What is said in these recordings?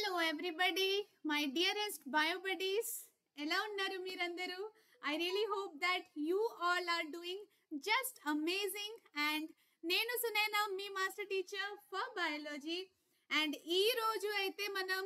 Hello everybody, my dearest bio buddies. ఎలా ఉన్నారు మీరందరూ? I really hope that you all are doing just amazing and నేను సునైనా మీ master teacher for biology and ఈ రోజు అయితే మనం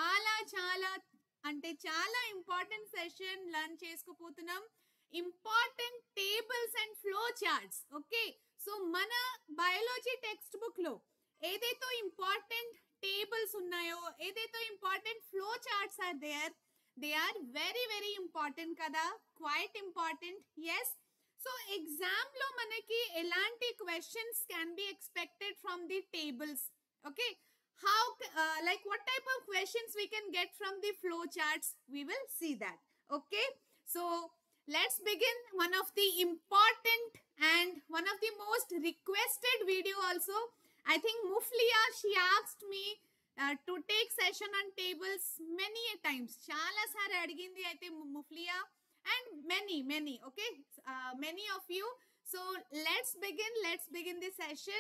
చాలా ఇంపార్టెంట్ సెషన్ లర్న్ చేసుకోబోతున్నాం. Important tables and flow charts. Okay, so మన బయాలజీ టెక్స్ట్ బుక్ లో ఏదైతే ఇంపార్టెంట్ tables ఉన్నాయో, ఏదైతే important flow charts are there, they are very important కదా, quite important. Yes, so exam లో మనకి ఎలాంటి questions can be expected from the tables? Okay, how like what type of questions we can get from the flow charts, we will see that. Okay, so let's begin one of the important and one of the most requested video also. I think Mufliya, she asked me to take session on tables many a times. Chala sar adigindi aithe Mufliya and many okay, many of you. So let's begin the session.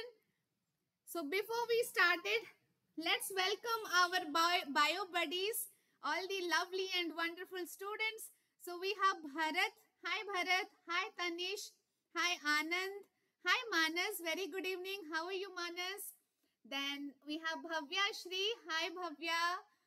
So before we started, let's welcome our bio buddies, all the lovely and wonderful students. So we have Bharat. Hi Bharat. Hi Tanish. Hi Anand. Hi Manas, very good evening. How are you Manas? Then we have Bhavya Shri. Hi Bhavya.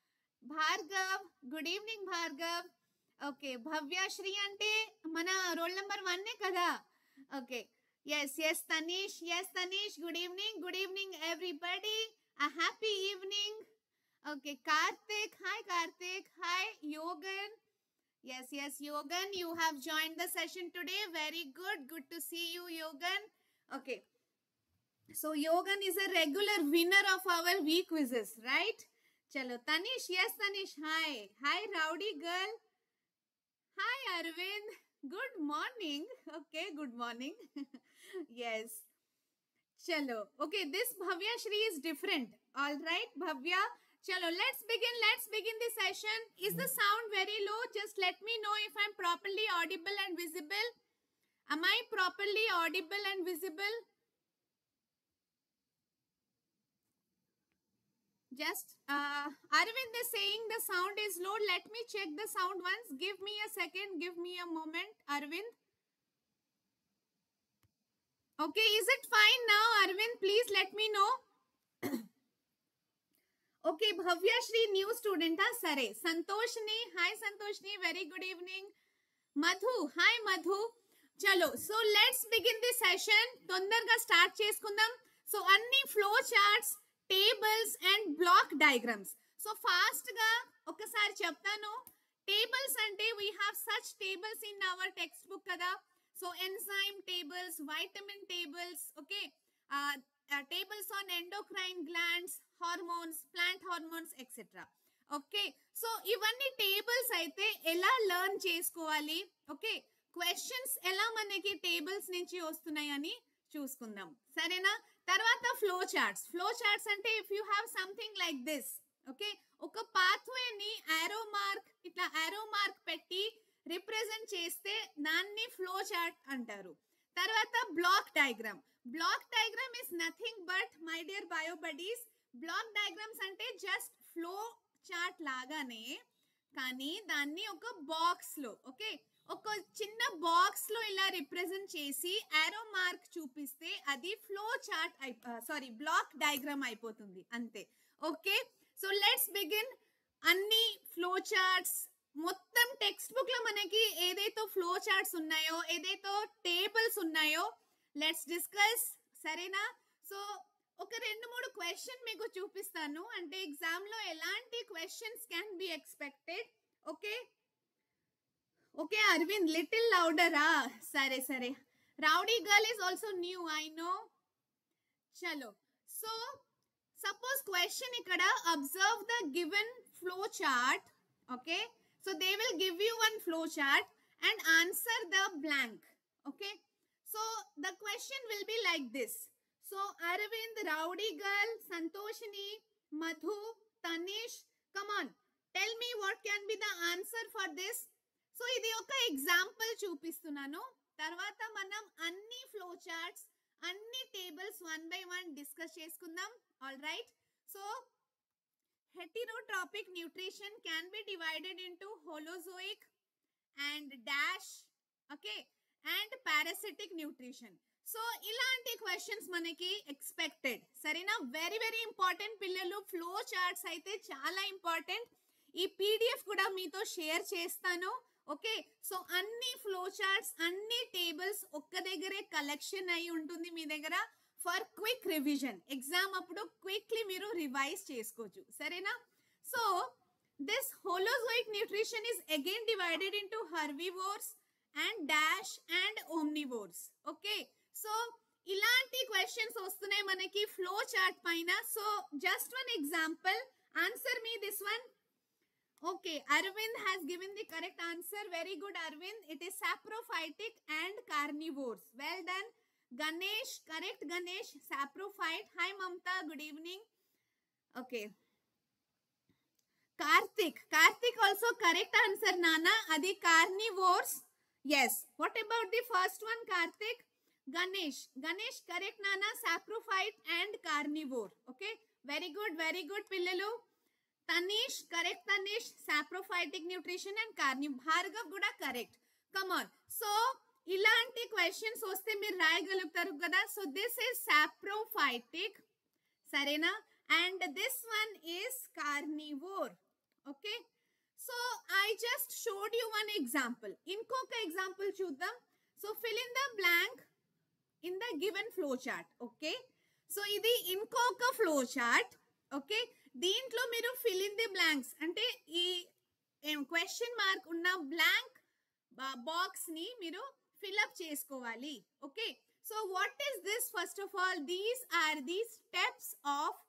Bhargav, good evening Bhargav. Okay, Bhavya Shri ante mana roll number 1 kada. Okay, yes Tanish, good evening everybody. A happy evening. Okay, Karthik. Hi Karthik. Hi Yogan. Yes Yogan, you have joined the session today. Very good to see you Yogan. Okay, so Yogan is a regular winner of our week quizzes, right? Chalo Tanish, yes Tanish, hi Rowdy girl, hi Arvind, good morning. Okay, good morning. Yes, chalo. Okay, this Bhavya Shri is different. All right Bhavya, chalo, let's begin the session. Is the sound very low? Just let me know if I'm properly audible and visible. Am I properly audible and visible? Just Arvind is saying the sound is low. Let me check the sound once. Give me a second. Give me a moment, Arvind. Okay, is it fine now, Arvind? Please let me know. Okay, Bhavya Shri, new student. Sare. Santoshni. Hi Santoshni. Very good evening. Madhu. Hi Madhu. Chalo, so let's begin the session. Tondarga start cheskundam. So anni flow charts, tables and block diagrams. So fast ga okasari cheptanu. Tables ante we have such tables in our textbook kada. So enzyme tables, vitamin tables, okay, tables on endocrine glands, hormones, plant hormones, etc. Okay, so ivanni tables aithe ela learn chesukovali. Okay, questions ఎలా మనకి tables నుంచి వస్తున్నాయని చూసుకుందాం, సరేనా? తర్వాత flow charts అంటే if you have something like this, okay, ఒక పాత్వేని యారో మార్క్ పెట్టి రిప్రజెంట్ చేస్తే దాన్ని ఫ్లో చార్ట్ అంటారు. తర్వాత block diagram is nothing but my dear bio buddies, block diagrams అంటే జస్ట్ ఫ్లో చార్ట్ లాగానే, కానీ దాన్ని ఒక బాక్స్ లో, ఓకే, ఒక చిన్న బాక్స్ లో ఇలా రిప్రజెంట్ చేసి యారో మార్క్ చూపిస్తే అది ఫ్లో చార్ట్ బ్లాక్ డయాగ్రామ్ అయిపోతుంది, అంతే. Okay, so let's begin. అన్ని ఫ్లో చార్ట్స్ మొత్తం టెక్స్ట్ బుక్ లో మనకి ఏదైతే ఫ్లో చార్ట్స్ ఉన్నాయో, ఏదైతే టేబుల్స్ ఉన్నాయో లెట్స్ డిస్కస్, సరేనా? సో ఒక 2-3 క్వశ్చన్ మీకు చూపిస్తాను, అంటే ఎగ్జామ్ లో ఎలాంటి questions can be expected. Okay Okay, Arvind, little louder. Sare. Rowdy girl is also new, I know. Chalo. So, suppose question ikkada, observe the given flow chart. Okay. So, they will give you one flow chart and answer the blank. Okay. So, the question will be like this. So, Arvind, Rowdy girl, Santoshini, Madhu, Tanish, come on. Tell me what can be the answer for this. So ఇది ఒక example చూపిస్తున్నాను, తర్వాత మనం అన్ని flow charts, అన్ని tables 1 by 1 discuss చేసుకుందాం. All right, so heterotrophic nutrition can be divided into holozoic and dash, okay, and parasitic nutrition. So ఇలాంటి questions మనకి ఎక్స్పెక్టెడ్, సరేనా? వెరీ వెరీ ఇంపార్టెంట్ పిల్లలు. ఫ్లో చార్ట్స్ అయితే చాలా ఇంపార్టెంట్. ఈ పీడిఎఫ్ కూడా మీతో షేర్ చేస్తాను, ఓకే? సో అన్ని ఫ్లో చార్ట్స్, అన్ని టేబుల్స్ ఒక్క దగ్గరే కలెక్షన్ అయి ఉంటుంది మీ దగ్గర ఫర్ క్విక్ రివిజన్. ఎగ్జామ్ అప్పుడు క్విక్లీ మీరు రివైజ్ చేసుకోవచ్చు, సరేనా? So this holozoic nutrition is again divided into herbivores and dash and omnivores, okay? So ఇలాంటి క్వశ్చన్స్ వస్తున్నాయి మనకి ఫ్లో చార్ట్ పైన. So just one example, answer me this one. Okay, Arvind has given the correct answer. Very good, Arvind. It is saprophytic and carnivores. Well done. Ganesh, correct Ganesh, saprophyte. Hi Mamta, good evening. Okay. Karthik also correct answer, Nana. Adi carnivores. Yes. What about the first one, Karthik? Ganesh correct, Nana. Saprophyte and carnivore. Okay. Very good, Pillalu. Tanish, correct Tanish, saprophytic nutrition and carnivore. Bhargav kuda correct. Come on. So, ilanti questions vaste meer rayagalugtaru kada. So, this is saprophytic, sarena, and this one is carnivore. Okay. So, I just showed you one example. Inkoka example chuddam. So, fill in the blank in the given flow chart. Okay. So, idi inkoka flow chart. Okay. దీంట్లో మీరు fill in the blanks అంటే ఈ question mark ఉన్న blank box ని మీరు fill up చేసుకోవాలి, okay? So what is this? First of all, these are the steps of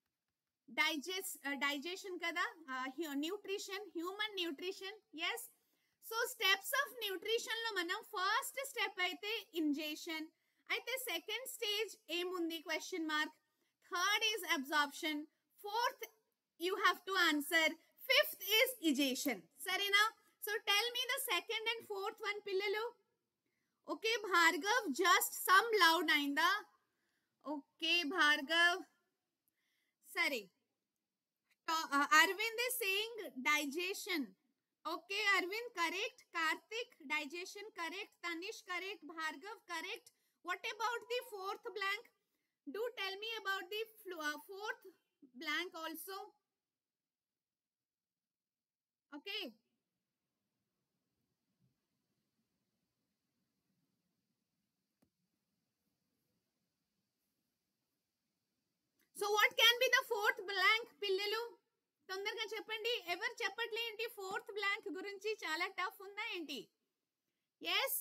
digestion కదా, nutrition, human nutrition. Yes. So steps of nutrition లో మనం first step అయితే ఇంజెషన్, అయితే second stage ఏముంది question mark, third is absorption, fourth you have to answer, fifth is egestion, sarena? So tell me the second and fourth one, pillalu. Okay, Bhargav, just some loud ainda. Okay, Bhargav, sorry. Arvind is saying digestion. Okay, Arvind correct. Karthik, digestion correct. Tanish correct. Bhargav correct. What about the fourth blank? Do tell me about the fourth blank also. Okay. So what can be the fourth blank, pillalu? తొందరగా చెప్పండి. ఎవరు చెప్పట్లే ఏంటి? Fourth blank గురించి చాలా tough ఉందా ఏంటి? yes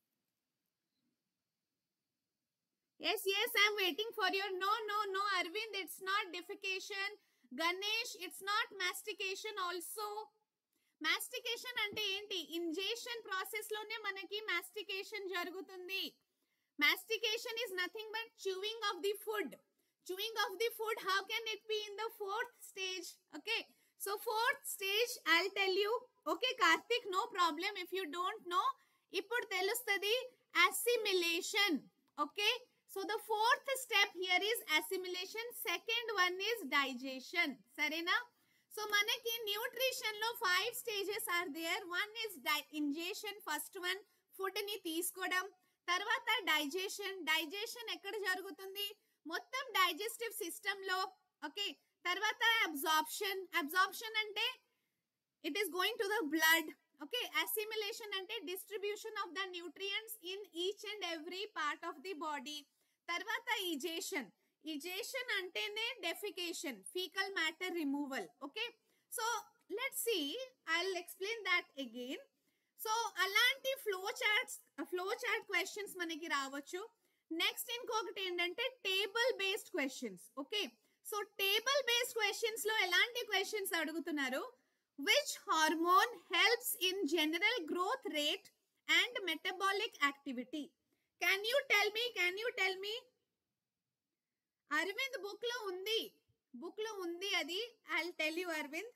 I'm waiting for your no Arvind, it's not defecation. Ganesh, it's not mastication also. Mastication ante enti? Ingestion process lone manaki mastication jarugutundi. Mastication is nothing but chewing of the food. Chewing of the food, how can it be in the fourth stage? Okay, so fourth stage I'll tell you. Okay, Karthik, no problem if you don't know. Ippudu telustadi assimilation. Okay, so the fourth step here is assimilation. Second one is digestion. Sarena? So manaki nutrition lo 5 stages are there. One is ingestion, first one, food ni teeskodam. Tarvata digestion ekkada jarugutundi? Mottam digestive system lo. Okay, tarvata absorption ante it is going to the blood. Okay, assimilation ante distribution of the nutrients in each and every part of the body. Tarvata egestion antene defecation, fecal matter removal. Okay, so let's see, I'll explain that again. So alanti flow chart questions manaki raavachu. Next inkokati endante table based questions. Okay, so table based questions lo elanti questions adugutunnaru? Which hormone helps in general growth rate and metabolic activity? Can you tell me? Arvind, book lo undi adi. I'll tell you, Arvind.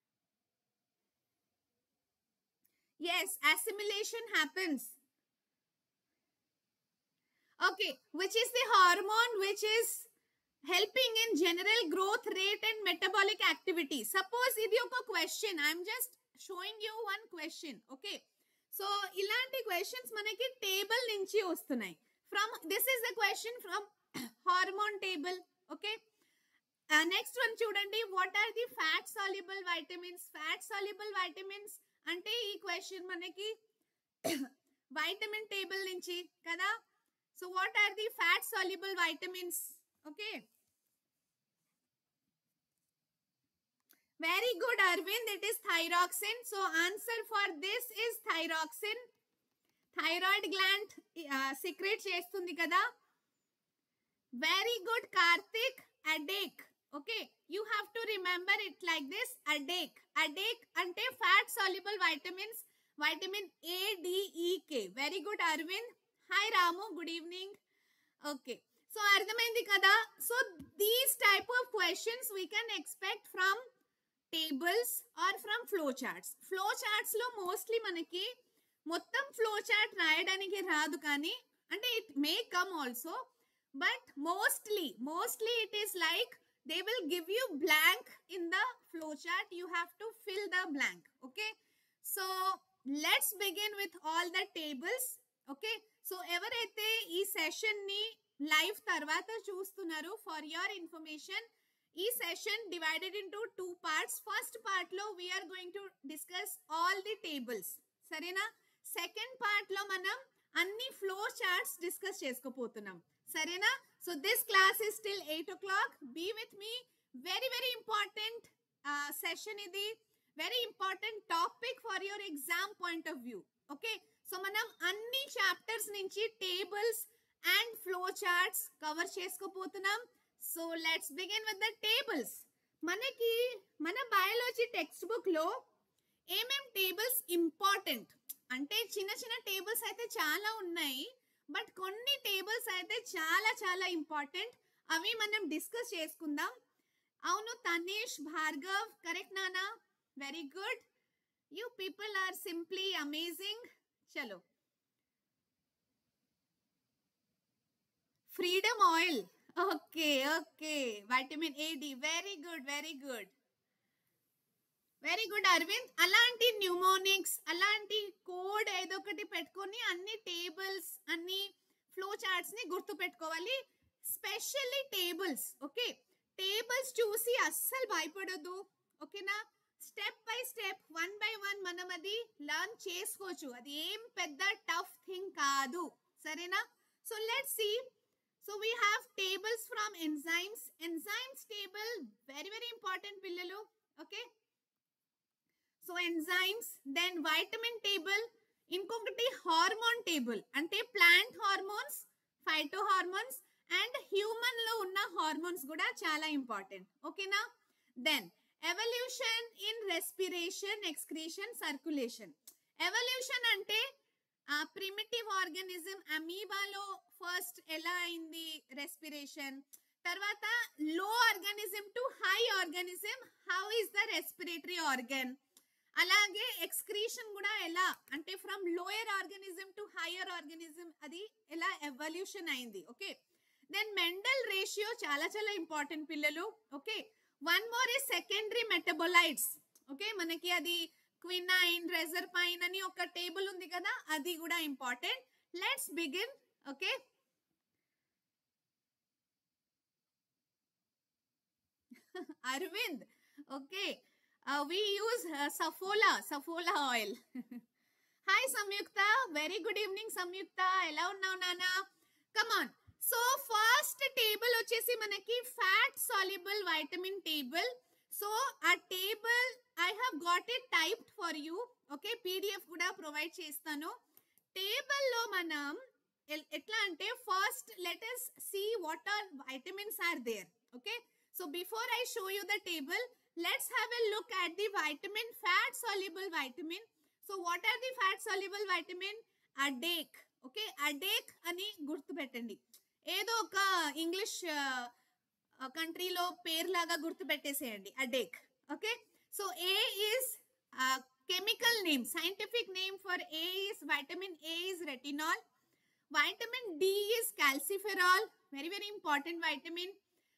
Yes, assimilation happens. Okay, which is the hormone which is helping in general growth rate and metabolic activity. Suppose ఇది ఒక question, I'm just showing you one question. Okay, so ఇలాంటి questions మనకి table నుంచి వస్తున్నాయి. From this is the question from hormone table. Okay, next one చూడండి, what are the fat soluble vitamins? Fat soluble vitamins అంటే ఈ question మనకి vitamin table నుంచి కదా. So what are the fat soluble vitamins? Okay, very good Arvind, it is thyroxine. So answer for this is thyroxine. Thyroid gland secrete చేస్తుంది కదా. Very good Karthik. Adek. Okay, you have to remember it like this. Adek. Adek ante fat soluble vitamins, vitamin A, D, E, K. Very good Arvind. Hi Ramu, good evening. Okay, so అర్థమైంది కదా. So these type of questions we can expect from tables or from flow charts. Flow charts లో mostly మనకి మొత్తం flow chart రాయడానికి రాదు, కానీ అంటే it may come also, but mostly it is like they will give you blank in the flow chart, you have to fill the blank. Okay, so let's begin with all the tables. Okay, so ఎవరైతే ఈ session ని live తర్వాత చూస్తున్నారు, for your information, ఈ session divided into 2 parts. First part లో we are going to discuss all the tables, సరేనా. Second part లో మనం అన్ని ఫ్లో చార్ట్స్ డిస్కస్ చేసుకోపోతున్నాం, సరేనా. So this class is till 8 o'clock. Be with me. Very very important session ఇది, very important topic for your exam point of view. Okay, so మనం అన్ని chapters నుంచి tables and flow charts cover చేసుకోపోతున్నాం. So let's begin with the tables. మనకి మన biology text book లో ఏమేం tables important అంటే చిన్న చిన్న టేబుల్స్ అయితే చాలా ఉన్నాయి, బట్ కొన్ని టేబుల్స్ అయితే చాలా చాలా ఇంపార్టెంట్. అవి మనం డిస్కస్ చేసుకుందాం. అవును తనేష్, భార్గవ్, కరెక్ట్ నానా, very good. You people are simply amazing. చలో, Freedom oil, okay okay, vitamin A, D, very good very good. Very good Arvind. అలాంటి న్యూమోనిక్స్, అలాంటి కోడ్ ఏదో ఒకటి పెట్టుకొని అన్ని టేబుల్స్, అన్ని ఫ్లో చార్ట్స్ ని గుర్తు పెట్టుకోవాలి, స్పెషల్లీ టేబుల్స్. ఓకే, టేబుల్స్ చూసి అస్సలు భయపడొద్దు, ఓకేనా. స్టెప్ బై స్టెప్, 1 by 1 మనం అది లర్న్ చేసుకోవచ్చు, అది ఏం పెద్ద టఫ్ థింగ్ కాదు, సరేనా. So let's see. So we have tables from enzymes. Enzymes table very very important పిల్లలు. Okay, so enzymes, then vitamin table, ఇంకొకటి హార్మోన్ టేబుల్ అంటే plant hormones, phyto hormones and human లో ఉన్న హార్మోన్స్ కూడా చాలా important, ఓకేనా. Then evolution in respiration, excretion, circulation. Evolution అంటే primitive organism, అమీబాలో ఫస్ట్ ఎలా అయింది రెస్పిరేషన్, తర్వాత low organism to high organism, how is the respiratory organ. అలాగే ఎక్స్క్రీషన్ కూడా ఎలా అంటే from lower organism to higher organism, అది ఎలా ఎవల్యూషన్ అయింది. ఓకే, దెన్ మెండల్ రేషియో చాలా చాలా ఇంపార్టెంట్ పిల్లలు. Okay, one more is secondary metabolites. Okay, మనకి అది క్వినైన్, రెజర్పైన్ అని ఒక టేబుల్ ఉంది కదా, అది కూడా important. Let's begin. Okay, Arvind. Okay, we use Saffola oil. Hi Samyukta, very good evening Samyukta, ఎలా ఉన్నావు నానా. Come on. So first table వచ్చేసి మనకి fat soluble vitamin table. So ఆ table I have got it typed for you. Okay, PDF కూడా provide చేస్తాను. Table లో మనం ఎట్లా అంటే first let us see what are vitamins are there. Okay, so before I show you the table, let's have a look at the vitamin, fat soluble vitamin. So what are the fat soluble vitamin? Adek. Okay, adek ani gurtu pettandi, ఏదో ఒక English కంట్రీలో పేరు లాగా గుర్తు పెట్టేసేయండి, ADEK. Okay, so A is chemical name, scientific name for A is vitamin A is retinol. Vitamin D is calciferol, very very important vitamin.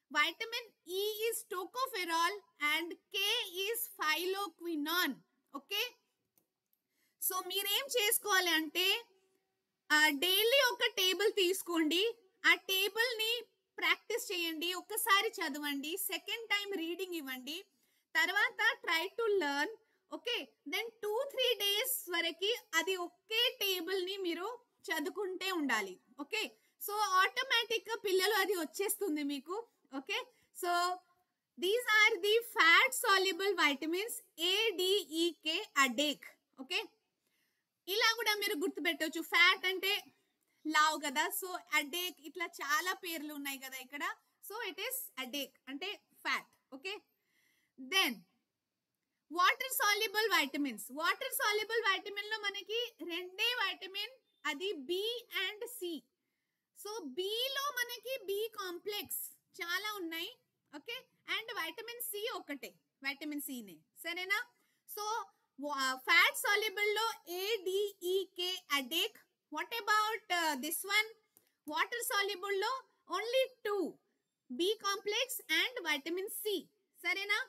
vitamin E is tocopherol and K is phylloquinone. Okay, so మీరేం చేసుకోవాలి అంటే daily ఒక table తీసుకోండి, ఆ table ని practice చేయండి, ఒక్కసారి చదవండి, సెకండ్ టైం రీడింగ్ ఇవ్వండి, తర్వాత try to learn. Okay, then 2-3 days వరకు అది ఒకే టేబుల్ ని మీరు చదువుకుంటే ఉండాలి. ఓకే, సో ఆటోమేటిక్ గా పిల్లలు అది వచ్చేస్తుంది మీకు. Okay, so these are the fat soluble vitamins ADEK ADEK. Okay, ఇలా కూడా మీరు గుర్తుపెట్టవచ్చు. ఫ్యాట్ అంటే లావ్ కదా, సో అడేక్ ఇట్లా చాలా పేర్లు ఉన్నాయి కదా ఇక్కడ. సో ఇట్ ఈస్ అడేక్ అంటే fat. Okay, then water soluble vitamins. Water soluble vitamin లో మనకి రెండే వైటమిన్, అది B and C. So B లో మనకి బి కాంప్లెక్స్ చాలా ఉన్నాయి. ఓకే, అండ్ వైటమిన్ సి ఒకటే, వైటమిన్ సి నే, సరేనా? సో ఫ్యాట్ సాల్యుబుల్ లో ADEK ADEK. What about this one? Water soluble లో only 2, B complex and vitamin C, సరేనా?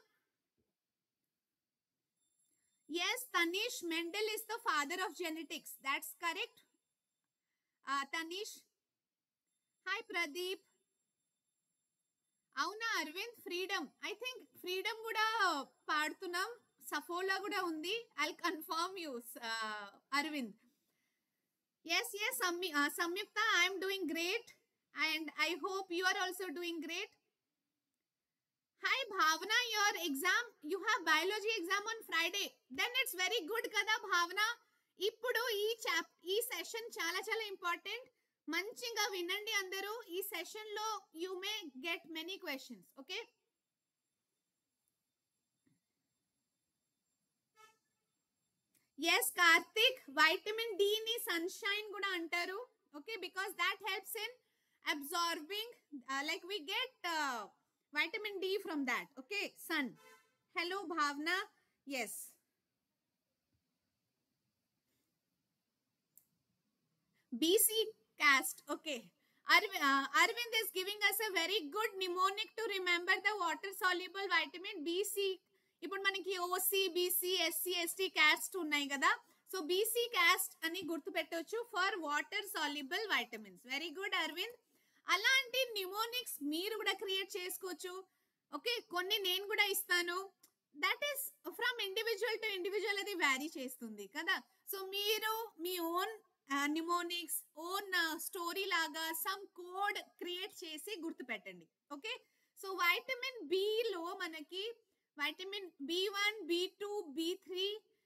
Yes, Tanish, Mendel is the father of genetics. That's correct. Tanish. Hi, Pradeep. అవునా Arvind? Freedom, I think Freedom కూడా పాడుతున్నాం, Saffola కూడా ఉంది. I'll confirm you Arvind. Yes yes Samyukta, I'm doing great and I hope you are also doing great. Hi Bhavna, your exam, you have biology exam on Friday. Then it's very good kada Bhavna. ఇప్పుడు ఈ session చాలా చాలా important. మంచిగా వినండి అందరూ. ఈ session లో you may get many questions. Okay, yes Karthik, vitamin D ని సన్షైన్ కూడా అంటారు. Okay, because that helps in absorbing, like we get vitamin D from that. Okay, sun. Hello Bhavna. Yes, BC cast. Okay, Arvind is giving us a very good mnemonic to remember the water soluble vitamin BC. ఇప్పుడు మనకి OC, BC, SC, ST caste ఉన్నాయి కదా, so BC caste అని గుర్తు పెట్టొచ్చు for water soluble vitamins. Very good Arvind. అలాంటి mnemonics మీరు కూడా క్రియేట్ చేసుకోవచ్చు. ఓకే, కొన్ని నేను కూడా ఇస్తాను. That is from individual to individual, అది వ్యారీ చేస్తుంది కదా. సో మీరు మీ ఓన్ న్యూమోనిక్స్, ఓన్ స్టోరీ లాగా సమ్ కోడ్ క్రియేట్ చేసి గుర్తు పెట్టండి. ఓకే, సో వైటమిన్ బి లో మనకి vitamin B1, B2, B3,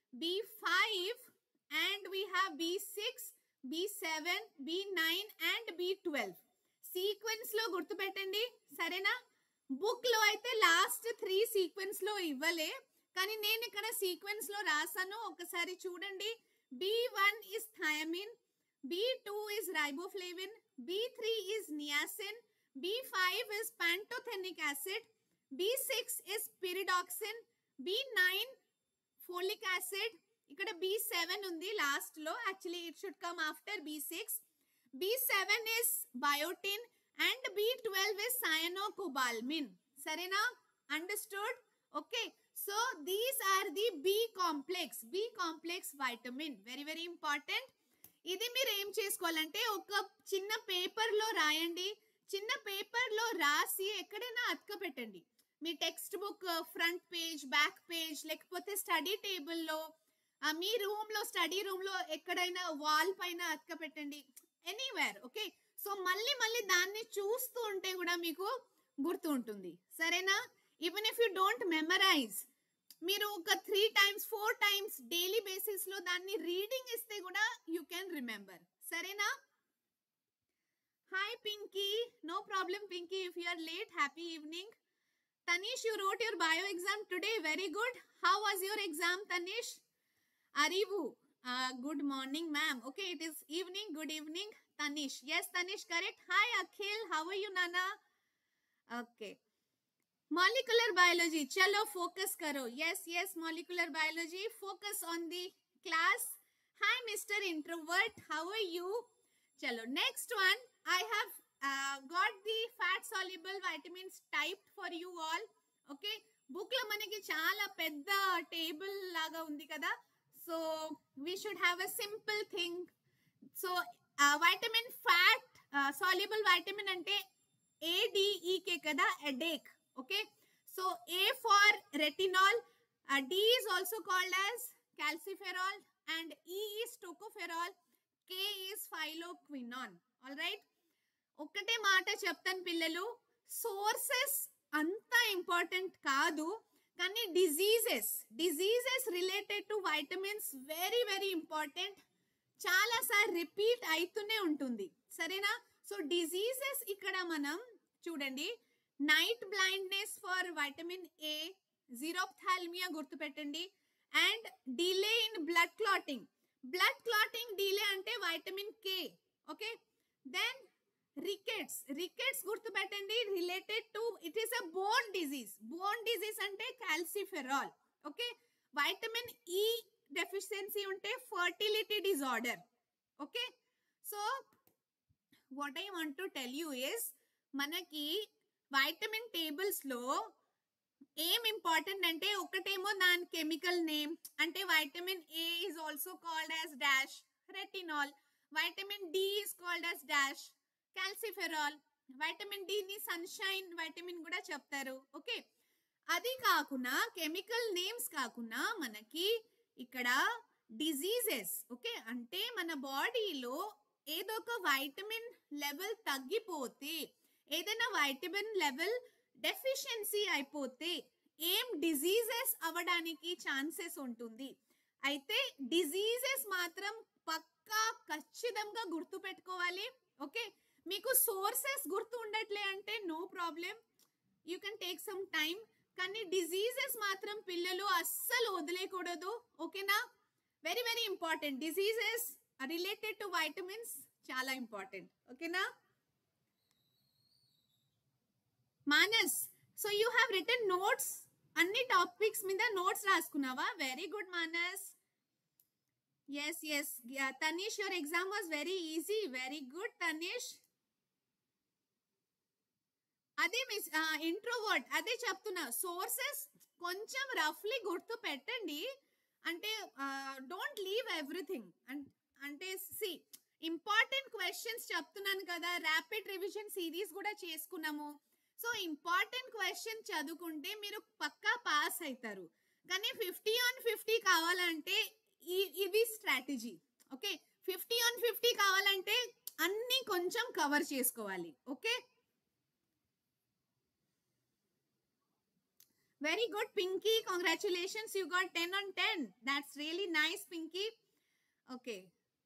B5 and we have B6, B7, B9 and B12. Sequence లో గుర్తు పెట్టండి, సరేనా? బుక్ లో అయితే లాస్ట్ 3 సీక్వెన్స్ లో ఇవ్వలే, కానీ నేను ఇక్కడ సీక్వెన్స్ లో రాసాను, ఒకసారి చూడండి. B1 is thiamine, B2 is riboflavin, B3 is niacin, B5 is pantothenic acid, B6 is pyridoxine, B9 folic acid. ఇక్కడ B7 ఉంది లాస్ట్ లో, actually it should come after B6. B7 is biotin and B12 is cyanocobalamin. Sarena? Understood? Okay. So these are the B complex vitamin. Very very important. ఇది మీరు ఏం చేసుకోవాలంటే ఒక చిన్న paper లో రాయండి. చిన్న పేపర్ లో రాసి ఎక్కడైనా అతక పెట్టండి. మీ text book front page, back page, లేకపోతే స్టడీ టేబుల్ లో, మీ రూమ్ లో, స్టడీ రూమ్ లో ఎక్కడైనా వాల్ పైన అతక పెట్టండి, ఎనీవేర్. ఓకే, సో మళ్ళీ మళ్ళీ దాన్ని చూస్తూ ఉంటే కూడా మీకు గుర్తు ఉంటుంది, సరేనా? Even if you don't memorize, మీరు ఒక 3 times 4 times డైలీ బేసిస్ లో దాన్ని రీడింగ్ ఇస్తే కూడా యూ కెన్ రిమెంబర్, సరేనా? Hi Pinky, no problem Pinky, if you are late, happy evening. Tanish, you wrote your bio exam today, very good. How was your exam, Tanish? Arivu, good morning ma'am. Okay, it is evening, good evening. Tanish, yes Tanish, correct. Hi Akhil, how are you Nana? Okay, molecular biology, chalo focus karo. Yes yes, molecular biology, focus on the class. Hi Mr. Introvert, how are you? Chalo, next one, I have got the fat soluble vitamins typed for you all. Okay, book lo maniki chaala pedda table laga undi kada, so we should have a simple thing. So vitamin fat soluble vitamin ante ADEK kada, headache. Okay, so A for retinol, D is also called as calciferol, and E is tocopherol, K is phylloquinone. All right, ఒక్కటే మాట చెప్తాను పిల్లలు, sources అంత important కాదు, కానీ diseases related to vitamins very very important. చాలా సార్లు repeat అవుతూనే ఉంటుంది, సరేనా? సో డిజీజెస్ ఇక్కడ మనం చూడండి, night blindness for vitamin A, xerophthalmia గుర్తుపెట్టండి, and delay in blood clotting delay అంటే vitamin K. Okay, then rickets గుర్తుపెట్టండి, related to it is a bone disease అంటే calciferol. Okay, vitamin E deficiency ఉంటే fertility disorder. Okay, so what I want to tell you is, మనకి vitamin tables లో ఏం important అంటే, ఒకటేమో దాని chemical name, అంటే vitamin A is also called as dash retinol, vitamin D is called as dash calciferol, vitamin D ని sunshine vitamin కూడా చెప్తారు. ఓకే, అది కాకుండా కెమికల్ నేమ్స్ కాకుండా మనకి ఇక్కడ డిజీజెస్, ఓకే, అంటే మన బాడీలో ఏదో ఒక వైటమిన్ లెవెల్ తగ్గిపోతే, ఏదైనా వైటమిన్ లెవెల్ డెఫిషియన్సీ అయిపోతే ఏం డిజీజెస్ అవ్వడానికి ఛాన్సెస్ ఉంటుంది. అయితే డిజీజెస్ మాత్రం పక్కా ఖచ్చితంగా గుర్తు పెట్టుకోవాలి. ఓకే, మీకు సోర్సెస్ గుర్తు ఉండట్లే అంటే no problem, you can take some time, కానీ డిజీజెస్ మాత్రం పిల్లలు అస్సలు వదిలేయకూడదు. ఓకేనా, very very important. Diseases related to vitamins చాలా ఇంపార్టెంట్. ఓకేనా Manas, so you have written notes, అన్ని టాపిక్స్ మీద నోట్స్ రాసుకున్నావా? Very good Manas. yes yeah, Tanish, your exam was very easy, very good Tanish. అదే మిస్ ఇంట్రోవర్ట్, అదే చెప్తున్నా, సోర్సెస్ కొంచెం రఫ్లీ గుర్తు పెట్టండి, అంటే డోంట్ లీవ్ ఎవ్రీథింగ్. అంటే సి ఇంపార్టెంట్ క్వశ్చన్స్ చెప్తున్నాను కదా, ర్యాపిడ్ రివిజన్ సిరీస్ కూడా చేసుకున్నాము. సో ఇంపార్టెంట్ క్వశ్చన్ చదువుకుంటే మీరు పక్కా పాస్ అవుతారు. కానీ 50/50 కావాలంటే ఇది స్ట్రాటజీ. ఓకే, 50/50 కావాలంటే అన్ని కొంచెం కవర్ చేసుకోవాలి. Okay, very good Pinky, congratulations, you got 10/10. That's really nice Pinky. Okay,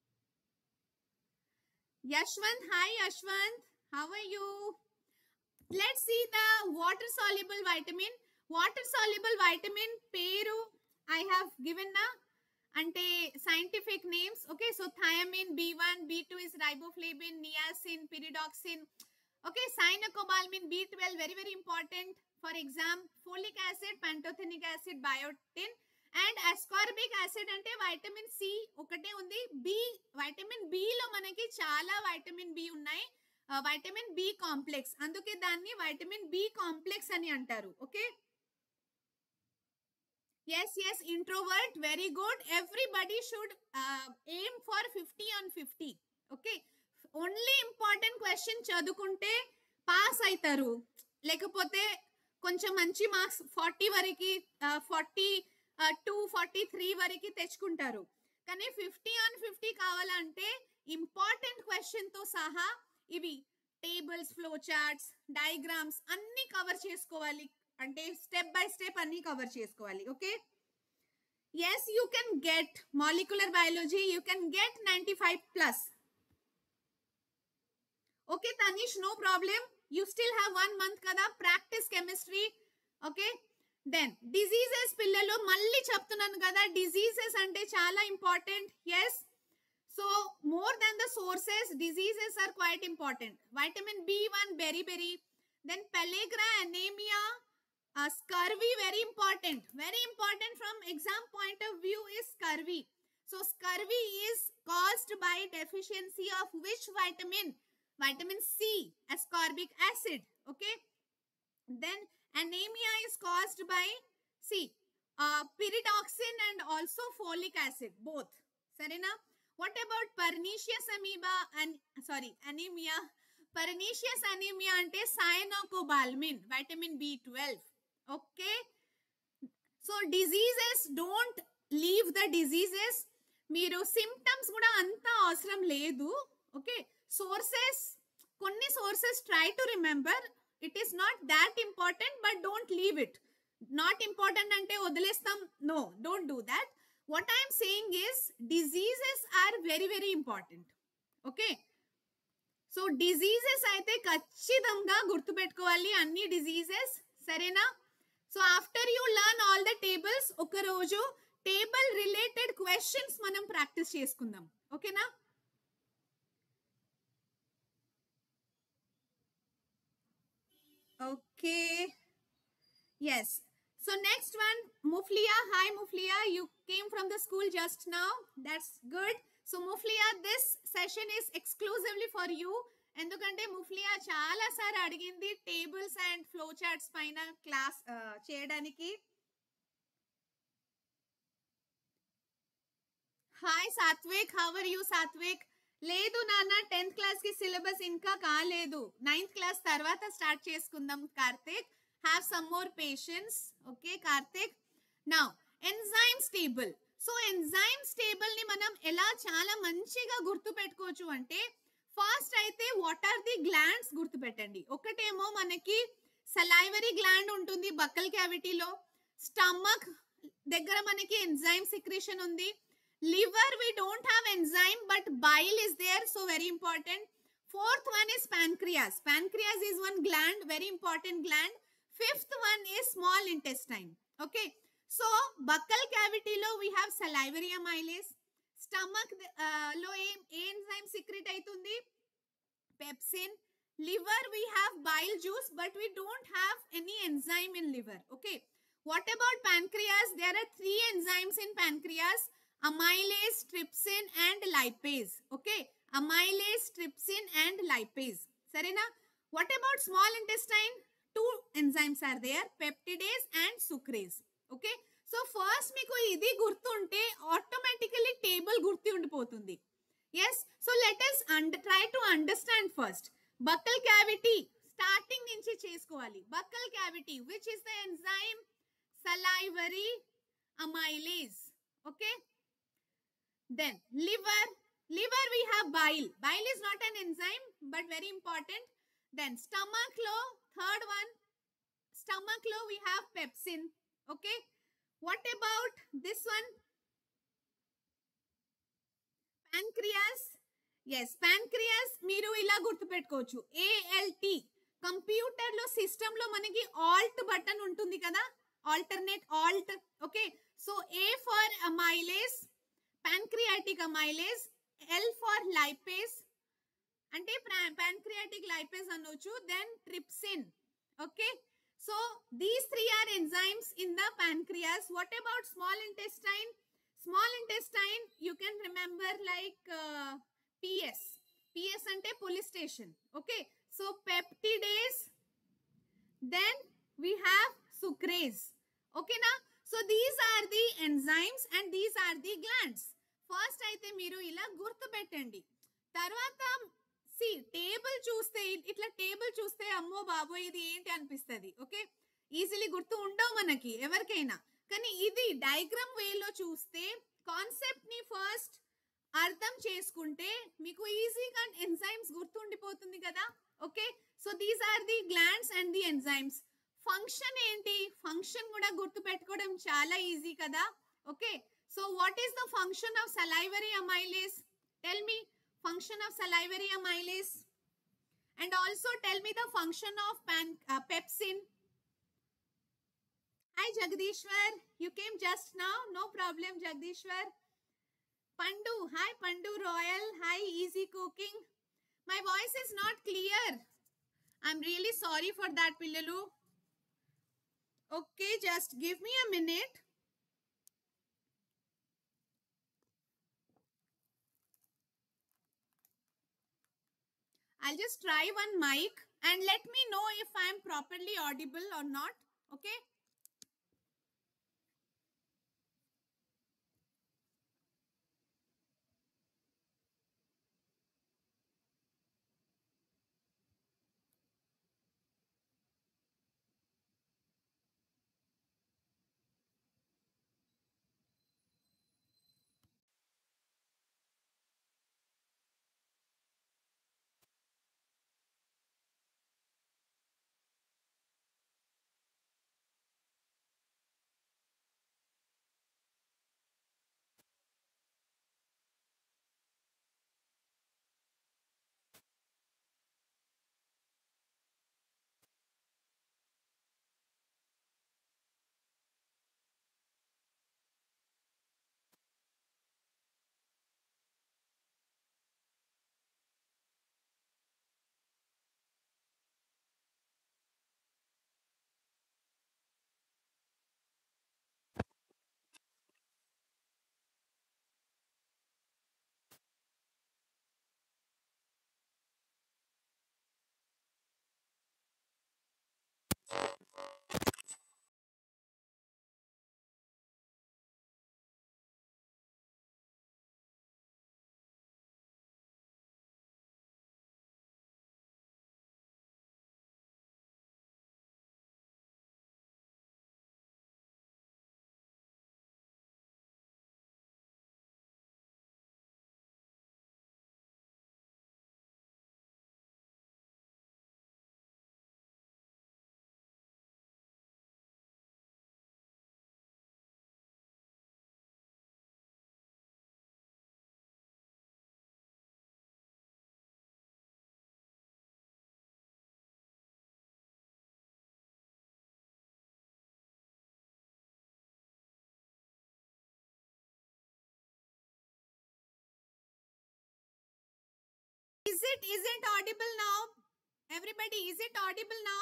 Yashwant, hi Yashwant, how are you? Let's see the water soluble vitamin. Water soluble vitamin పేరు I have given na, ante scientific names. Okay, so thiamine, B1, B2 is riboflavin, niacin, pyridoxine. Okay, cyanocobalamin, B12 very very important for exam. Folic acid, pantothenic acid, biotin, and ascorbic acid ante vitamin C ఒకటే ఉంది. B vitamin B లో మనకి చాలా vitamin B ఉన్నాయి, vitamin B complex, అందుకే దాన్ని vitamin B complex అని అంటారు. Okay, yes introvert, very good. Everybody should aim for 50/50. Okay, only important question చదువుకుంటే పాస్ అవుతారు, లేకపోతే కొంచెం మంచి మార్క్స్ 40 వరకు 42 43 వరకు తెచ్చుకుంటారు. కానీ 50/50 కావాలంటే ఇంపార్టెంట్ క్వశ్చన్ తో సహా ఇవి టేబుల్స్, ఫ్లో చార్ట్స్, డయాగ్రామ్స్ అన్ని కవర్ చేసుకోవాలి, అంటే స్టెప్ బై స్టెప్ అన్ని కవర్ చేసుకోవాలి. Okay, yes you can get molecular biology, you can get 95+. okay Tanish, no problem, you still have 1 month kada, practice chemistry. okay, then diseases పిల్లలు మళ్ళీ చెప్తున్నాను కదా, diseases అంటే చాలా important. yes, so more than the sources, diseases are quite important. Vitamin B1 beriberi, then pellagra, anemia, scurvy very important from exam point of view is scurvy. So scurvy is caused by deficiency of which vitamin? vitamin C, ascorbic acid. Okay. Then anemia is caused by, see, pyridoxine and also folic acid, both. Sarina? What about pernicious amoeba and anemia? Pernicious anemia ante cyanocobalamin, vitamin B12. Okay. So diseases don't leave the diseases. మీరు symptoms కూడా అంత అవసరం లేదు. Okay, sources, కొన్ని sources try to remember. It is not that important, but don't leave it. Not important అంటే వదిలేస్తాం, no, don't do that. What I'm saying is diseases are very very important. Okay, so diseases అయితే ఖచ్చితంగా గుర్తుపెట్టుకోవాలి, అన్ని diseases. సరేనా? So after you learn all the tables, ఒక రోజు table related questions మనం ప్రాక్టీస్ చేసుకుందాం. ఓకేనా? Okay, yes. So next one, Mufliya. Hi Mufliya, you came from the school just now. That's good. So Mufliya, this session is exclusively for you. ఎందుకంటే ముఫ్లియా చాలా sir అడిగింది tables and flow charts పైన class చేయడానికి. Hi Satvik, how are you Satvik? లేదు నాన్న, 10th class కి syllabus ఇంకా కాలేదు, 9th క్లాస్ తర్వాత స్టార్ట్ చేసుకుందాం Karthik. Have some more patience. Okay Karthik. Now enzymes table. So enzymes table ని మనం ఎలా చాలా మంచిగా గుర్తు పెట్టుకోవచ్చు అంటే, ఫస్ట్ అయితే వాట్ ఆర్ ది గ్లాండ్స్ గుర్తుపెట్టండి. ఒకటేమో మనకి సలైవరీ గ్లాండ్ ఉంటుంది బక్కల్ క్యావిటీలో, స్టమక్ దగ్గర మనకి ఎంజైమ్ సిక్రేషన్ ఉంది. Liver we don't have enzyme but bile is there, so very important. Fourth one is pancreas. Pancreas is one gland, very important gland. Fifth one is small intestine. Okay, so buccal cavity lo we have salivary amylase. Stomach lo enzyme secrete aitundi, pepsin. Liver we have bile juice, but we don't have any enzyme in liver. Okay, what about pancreas? There are 3 enzymes in pancreas: amylase, trypsin and lipase. Okay, amylase, trypsin and lipase. Sarena? What about small intestine? 2 enzymes are there, peptidase and sucrase. Okay, so first meeku idi gurtunte automatically table gurti undipotundi. Yes, so let us try to understand first. Buccal cavity starting nunchi chesukovali. Buccal cavity, which is the enzyme? Salivary amylase. Okay, then liver we have bile. Bile is not an enzyme but very important. Then stomach lo, third one, stomach lo we have pepsin. Okay, what about this one? Pancreas. Yes, pancreas మీరు ఇలా గుర్తుపెట్టుకోవచ్చు, ALT. Computer లో system లో మనకి Alt button ఉంటుంది కదా, alternate alt. Okay, so A for amylase, pancreatic amylase. L for lipase, అంటే pancreatic lipase అనొచ్చు. Then trypsin. Okay, so these 3 are enzymes in the pancreas. What about small intestine? Small intestine you can remember like PS. PS ante police station. Okay, so peptidase, then we have sucrase. Okay na? So these are the enzymes and these are the glands. First అయితే మీరు ఇలా గుర్తు పెట్టండి. తర్వాత C table చూస్తే, ఇట్లా table చూస్తే అమ్మో బాబో ఇది ఏంటి అనిపిస్తుంది. ఓకే, ఈజీలీ గుర్తు ఉండవు మనకి ఎవరికైనా, కానీ ఇది డయాగ్రామ్ వేలో చూస్తే కాన్సెప్ట్ ని ఫస్ట్ అర్థం చేసుకుంటే మీకు ఈజీగా ఎంజైమ్స్ గుర్తుండిపోతుంది కదా. Okay, so these are the glands and the enzymes. Function ఏంటి? ఫంక్షన్ కూడా గుర్తు పెట్టుకోవడం చాలా ఈజీ కదా. Okay, so what is the function of salivary amylase? Tell me function of salivary amylase, and also tell me the function of pepsin. Hi Jagdishwar, you came just now, no problem Jagdishwar. Pandu, hi Pandu Royal, hi Easy Cooking. My voice is not clear, I'm really sorry for that Pillalu. Okay, just give me a minute. I'll just try one mic and let me know if I'm properly audible or not. Okay. Is it audible now? Everybody, is it audible now?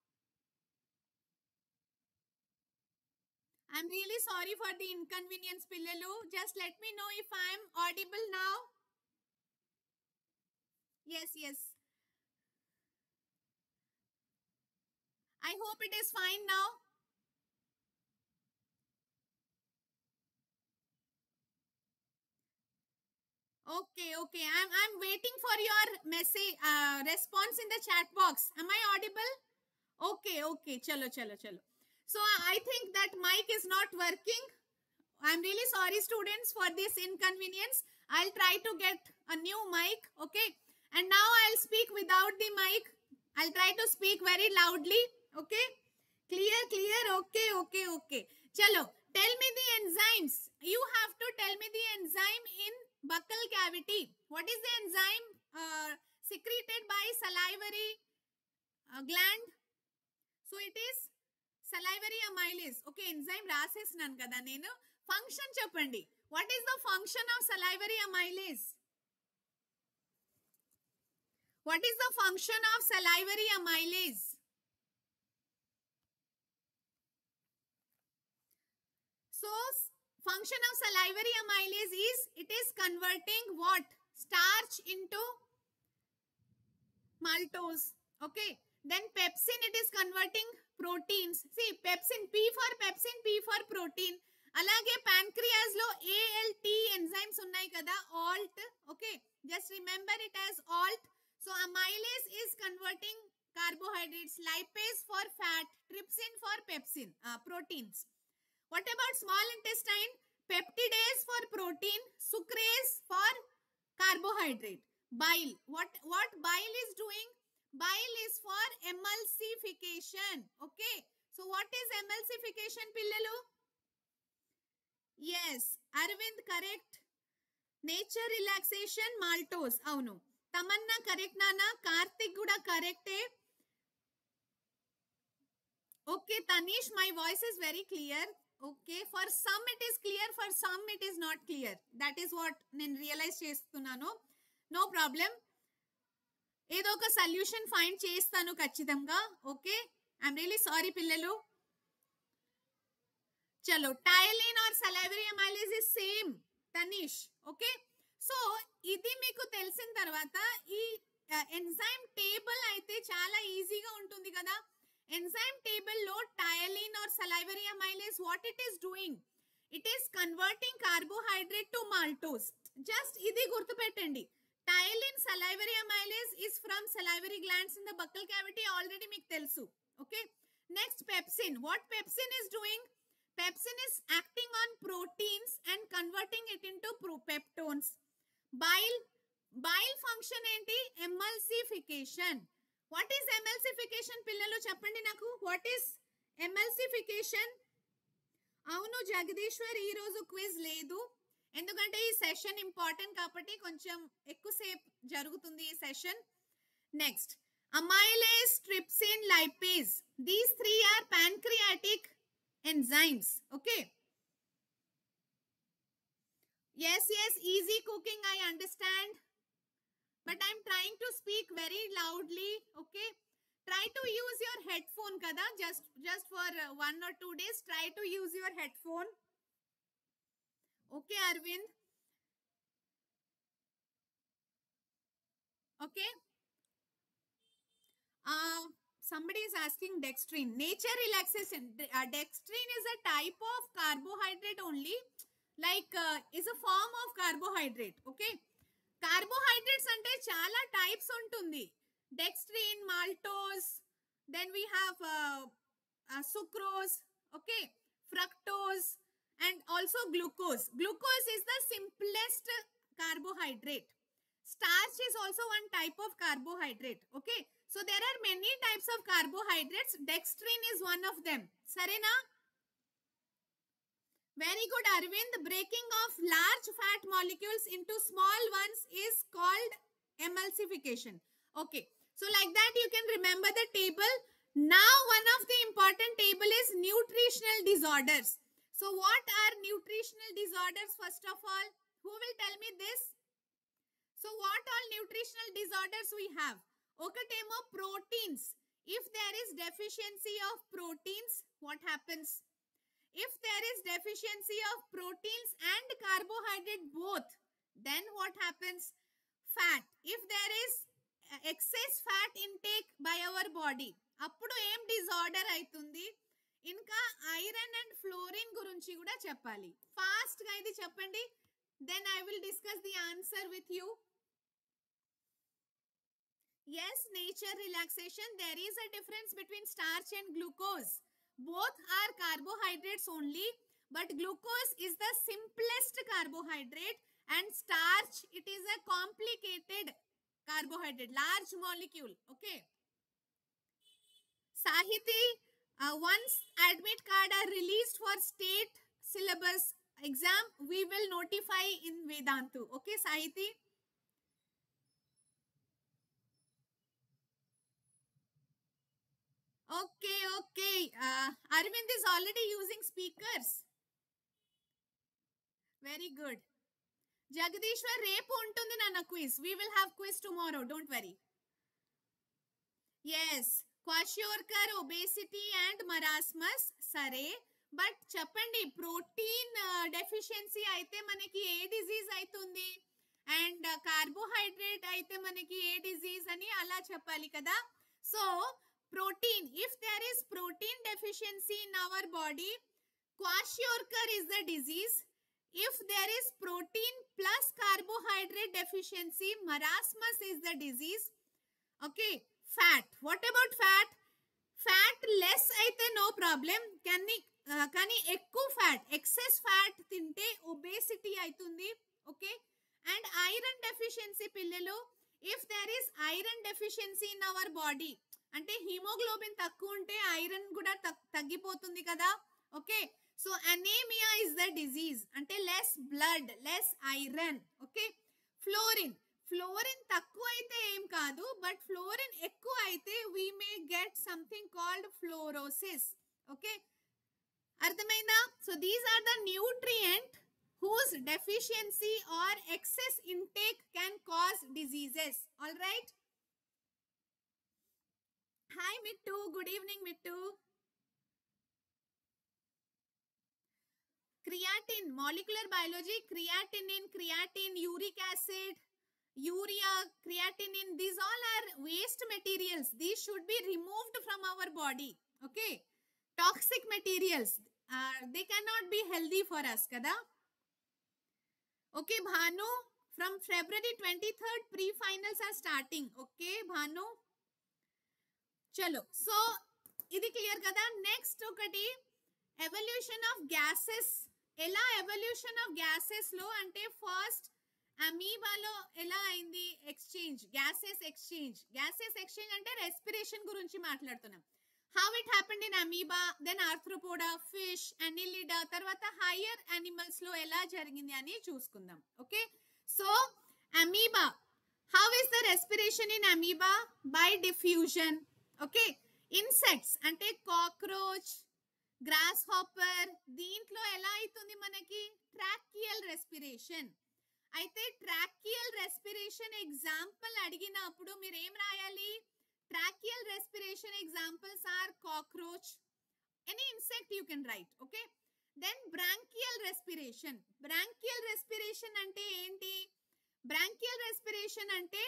I'm really sorry for the inconvenience, Pillalu. Just let me know if I'm audible now. Yes, yes. I hope it is fine now. Okay, okay. I'm waiting for your message response in the chat box. Am I audible? Okay, okay. Chalo, chalo, chalo. So I think that mic is not working. I'm really sorry, students, for this inconvenience. I'll try to get a new mic. Okay. And now I'll speak without the mic. I'll try to speak very loudly. Okay. Clear, clear. Okay, okay, okay. Chalo. Tell me the enzymes. You have to tell me the enzyme in buccal cavity. What is the enzyme secreted by salivary gland? So it is salivary amylase. Okay, enzyme రాసేసినాను కదా నేను. Function చెప్పండి. What is the function of salivary amylase? What is the function of salivary amylase? So function of salivary amylase is it is converting what? Starch into maltose. Okay. Then pepsin, it is converting proteins. See, pepsin, P for pepsin, P for protein. అలాగే pancreas లో ALT enzymes ఉన్నాయి కదా, alt. Okay, just remember it as alt. So amylase is converting carbohydrates, lipase for fat, trypsin for pepsin, proteins. What about small intestine? Peptidase for protein, sucrase for carbohydrate. Bile, what bile is doing? Bile is for emulsification. Okay, so what is emulsification, Pillalu? Yes, Arvind correct. Nature relaxation maltose. Avunu. Tamanna correct nana. Karthik kuda correct. Okay, Tanish, my voice is very clear. Okay, for some it is clear, for some it is not clear. That is what నేను realize చేస్తున్నాను. No problem. ఏదో ఒక solution find చేస్తాను ఖచ్చితంగా. Okay, I'm really sorry పిల్లలు. చలో, ptyalin or salivary amylase is same, Tanish. Okay, so ఇది మీకు తెలిసిన తర్వాత ఈ ఎంజైమ్ టేబుల్ అయితే చాలా ఈజీగా ఉంటుంది కదా. ఎంజైమ్ టేబుల్ లో ptyalin or salivary amylase what it is doing, it is converting carbohydrate to maltose. Just ఇది గుర్తుపెట్టండి. Ptyalin salivary amylase is from salivary glands in the buccal cavity, already మీకు తెలుసు. Okay, next pepsin. What pepsin is doing? Pepsin is acting on proteins and converting it into peptones. Bile function enti? Emulsification. What is emulsification? Pillalu cheppandi naku. What is emulsification? Avunu Jagadishwar ee roju quiz ledu endukante ee session important kabatti koncham ekku sep jarugutundi ee session. Next, amylase, trypsin, lipase. These three are pancreatic enzymes. Okay, yes, easy cooking, I understand, but I'm trying to speak very loudly. Okay, try to use your headphone kada, just for 1 or 2 days try to use your headphone. Okay Arvind, okay. Somebody is asking dextrine. Nature relaxation. Dextrine is a type of carbohydrate only. Like is a form of carbohydrate. Okay. Carbohydrates ante chala types untundi. Dextrine, maltose. Then we have sucrose. Okay. Fructose. And also glucose. Glucose is the simplest carbohydrate. Starch is also one type of carbohydrate. Okay. So there are many types of carbohydrates. Dextrine is one of them. Sarena? Very good Arvind. The breaking of large fat molecules into small ones is called emulsification. Okay. So like that you can remember the table. Now one of the important table is nutritional disorders. So what are nutritional disorders first of all? Who will tell me this? So what all nutritional disorders we have? Okatemo proteins. If there is deficiency of proteins, what happens? If there is deficiency of proteins and carbohydrate both, then what happens? Fat. If there is excess fat intake by our body, appudu em disorder aitundi. Inka iron and fluorine gurinchi kuda cheppali. Fast ga idi cheppandi, then I will discuss the answer with you. Yes, nature relaxation. There is a difference between starch and glucose. Both are carbohydrates only, but glucose is the simplest carbohydrate and starch, it is a complicated carbohydrate, large molecule. Okay. Sahiti, once admit card are released for state syllabus exam, we will notify in Vedantu. Okay, Sahiti. Okay. Arvind is already using speakers. Very good. Jagadishwar, repu untundi nana quiz. We will have quiz tomorrow. Don't worry. Yes. Kwashiorkar, obesity and marasmus. Sare. But cheppandi, protein deficiency aithe manaki ఏ disease aitundi? And carbohydrate aithe manaki ఏ disease ani ala cheppali kada. So, protein, if there is protein deficiency in our body, Kwashiorkor is the disease. If there is protein plus carbohydrate deficiency, marasmus is the disease. Okay, fat. What about fat? Fat less aithe no problem. Kani ekku fat, excess fat tinte obesity aitundi. Okay, and iron deficiency pillalu, if there is iron deficiency in our body, అంటే haemoglobin తక్కువ ఉంటే iron కూడా తగ్గిపోతుంది కదా. Okay, so anaemia is the disease, అంటే less blood, less iron. Okay, fluorine తక్కువ అయితే ఏం కాదు, బట్ ఫ్లోరిన్ ఎక్కువ అయితే we may get something called fluorosis. Okay, అర్థమైందా? So these are the nutrient whose deficiency or excess intake can cause diseases. All right. Hi Mittu, good evening Mittu. Creatine, molecular biology, creatinine, creatine, uric acid, urea, creatinine, these all are waste materials. These should be removed from our body. Okay, toxic materials, they cannot be healthy for us kada. Okay Bhanu, from February 23rd pre-finals are starting. Okay Bhanu, chalo, so ఇది clear కదా. Next ఒకటి evolution of gases. ఎలా evolution of gases లో అంటే first అమీబాలో ఎలా అయింది exchange, gases exchange అంటే రెస్పిరేషన్ గురించి మాట్లాడుతున్నాం. How it happened in amoeba, then Arthropoda, fish, Annelida, తర్వాత హైయర్ యానిమల్స్ లో ఎలా జరిగింది అని చూసుకుందాం. Okay, so amoeba, how is the respiration in amoeba? By diffusion. Okay, insects అంటే కాక్రోచ్, గ్రాస్ హాపర్, దీంట్లో ఎలా అవుతుంది మనకి ట్రాకియల్ రెస్పిరేషన్. అయితే ట్రాకియల్ రెస్పిరేషన్ ఎగ్జాంపుల్ అడిగినప్పుడు మీరు ఏం రాయాలి? Tracheal respiration examples are cockroach, any insect you can write. Okay, then branchial respiration. Branchial respiration అంటే ఏంటి? బ్రాంకియల్ రెస్పిరేషన్ అంటే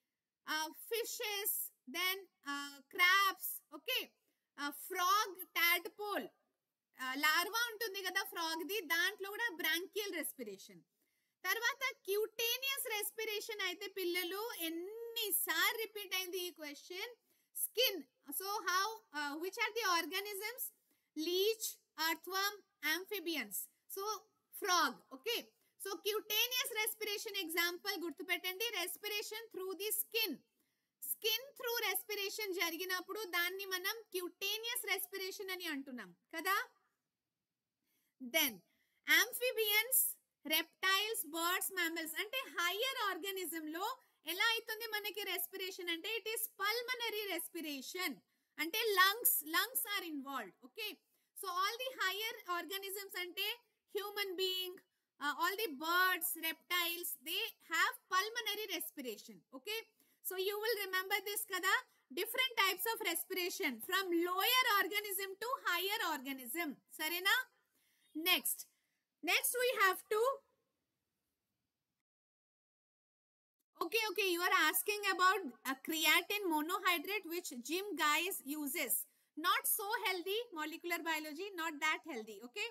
fishes, then crabs, okay, frog, tadpole, larva ఉంటుంది కదా ఫ్రాగ్ ది, దాంట్లో కూడా బ్రాంకియల్ రెస్పిరేషన్. తర్వాత క్యూటేనియస్ రెస్పిరేషన్ అయితే పిల్లలు ఎన్నిసార్లు రిపీట్ అయింది ఈ question. Skin, so how which are the organisms? Leech, earthworm, amphibians, so frog. Okay, so cutaneous respiration example గుర్తుపెట్టండి, respiration through the skin. Skin through respiration జరిగినప్పుడు దాన్ని మనం క్యూటేనియస్ రెస్పిరేషన్ అని అంటున్నాం కదా. Then amphibians, reptiles, birds, mammals అంటే higher organism లో ఎలా అవుతుంది మనకి రెస్పిరేషన్ అంటే ఇట్ ఈస్ పల్మనరీ రెస్పిరేషన్, అంటే lungs are involved. Okay, so all the higher organisms అంటే human being, all the birds, reptiles, they have pulmonary respiration. Okay, so you will remember this kada, different types of respiration from lower organism to higher organism. Sarena? Next we have to, okay, you are asking about a creatine monohydrate which gym guys uses. Not so healthy, molecular biology, not that healthy. Okay,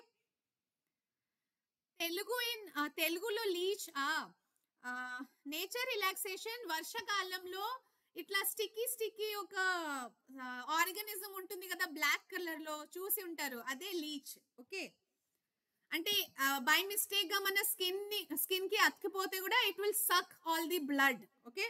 Telugulo leech, nature relaxation. వర్షకాలంలో ఇట్లా sticky ఒక organism ఉంటుంది కదా black colour లో, చూసి ఉంటారు, అదే leech. Okay, అంటే బై మిస్టేక్ గా మన స్కిన్ కి అతికిపోతే కూడా it will suck all the blood. Okay,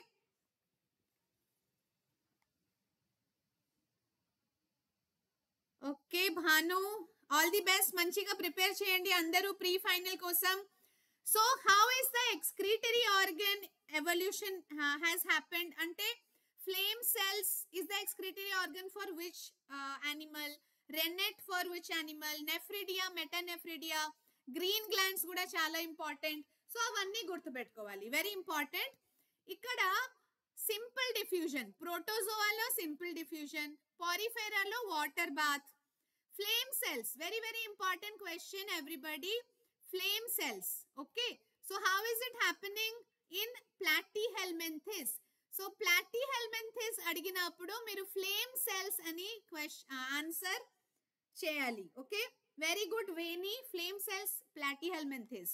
okay Bhanu, all the best, మంచిగా ప్రిపేర్ చేయండి అందరూ ప్రీ ఫైనల్ కోసం. So how is the excretory organ evolution has happened? Ante flame cells is the excretory organ for which animal, rennet for which animal, nephridia, metanephridia, green glands kuda chala important. So avanni gurtu pettukovali, very important. Ikkada simple diffusion, protozoa lo simple diffusion, porifera lo water bath, flame cells, very important question everybody. Flame cells. Okay, so how is it happening in platyhelminthes? So platyhelminthes అడిగినప్పుడు మీరు flame cells అని answer చేయాలి. Okay, very good Veni, flame cells, platyhelminthes.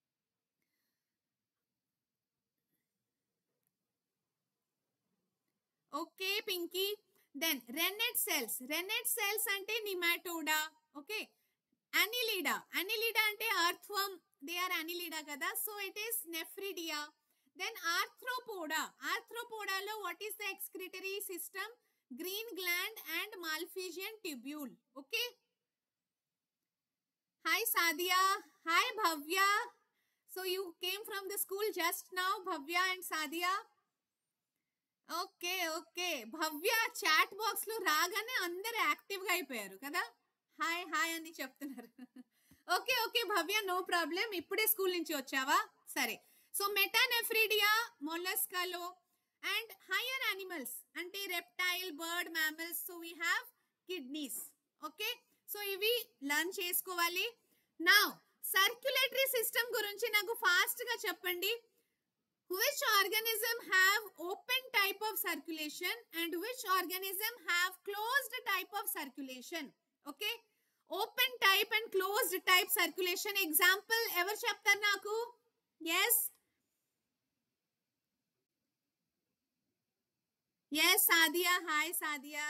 Okay Pinky, then rennet cells అంటే Nematoda. ఓకే, Annelida అంటే earthworm, they are Annelida kada, so it is nephridia. Then arthropoda lo what is the excretory system? Green gland and Malpighian tubule. Okay, hi Sadia, hi Bhavya, so you came from the school just now, Bhavya and Sadia. Okay, Bhavya chat box lo రాగానే అందరూ active గా అయిపోయారు కదా, hi అని చెప్తున్నారు. Okay Bhavya, no problem, ఇప్పుడే school నుంచి వచ్చావా? సరే, సో మెటానెఫ్రిడియా మొలస్కాలో అండ్ హైయర్ యానిమల్స్ అంటే reptile, bird, mammals, so we have kidneys. Okay, so ఇవి లర్న్ చేసుకోవాలి. నౌ సర్క్యులేటరీ సిస్టమ్ గురించి నాకు ఫాస్ట్ గా చెప్పండి. which organism have open type of circulation and which organism have closed type of circulation? Okay, open type and closed type circulation example ever cheptaru naku? Yes, yes, Sadia. Hi, Sadia.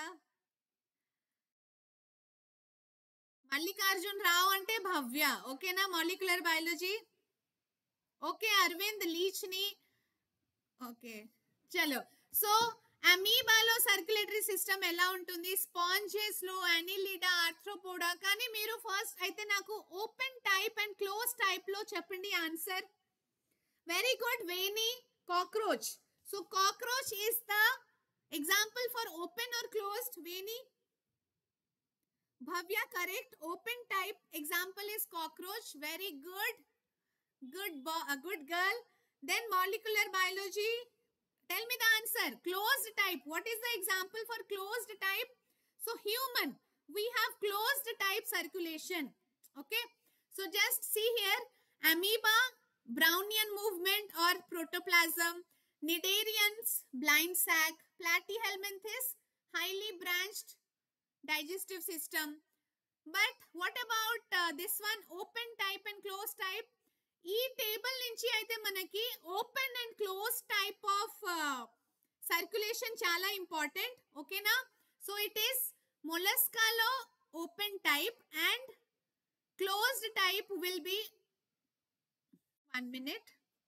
Mallikarjun Rao ante Bhavya. Okay na, molecular biology. Okay, Arvind Leachni. Okay, chalo. So అమీబాలో circulatory system ఎలా ఉంటుంది? Sponges లో Annelida, Arthropoda. కానీ మీరు first అయితే నాకు open type and close type లో చెప్పండి answer. Very good, Veni. Cockroach. So cockroach is the example for open or closed? Veni. Bhavya, correct. Open type example is cockroach. Very good. Good girl. Then molecular biology. Tell me the answer. Closed type. What is the example for closed type? So human. We have closed type circulation. Okay. So just see here. Amoeba, Brownian movement or protoplasm. Cnidarians, blind sac. Platyhelminthes, highly branched digestive system. But what about this one, open type and closed type? ఈ table నుంచి అయితే మనకి open and close type of circulation చాలా important. ఓకేనా? So it is మొలస్కాలో open type and closed type will be 1 minute.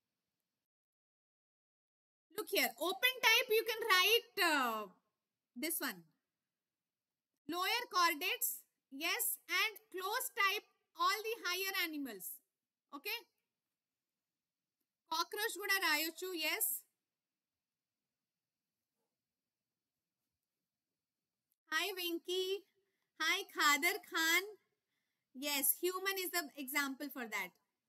Look here, open type you can write this one, lower chordates. Yes, and closed type all the higher animals. Okay, cockroach kuda rayochu. Yes, hi Vinky. Hi Khader Khan. Yes, human is the example for that.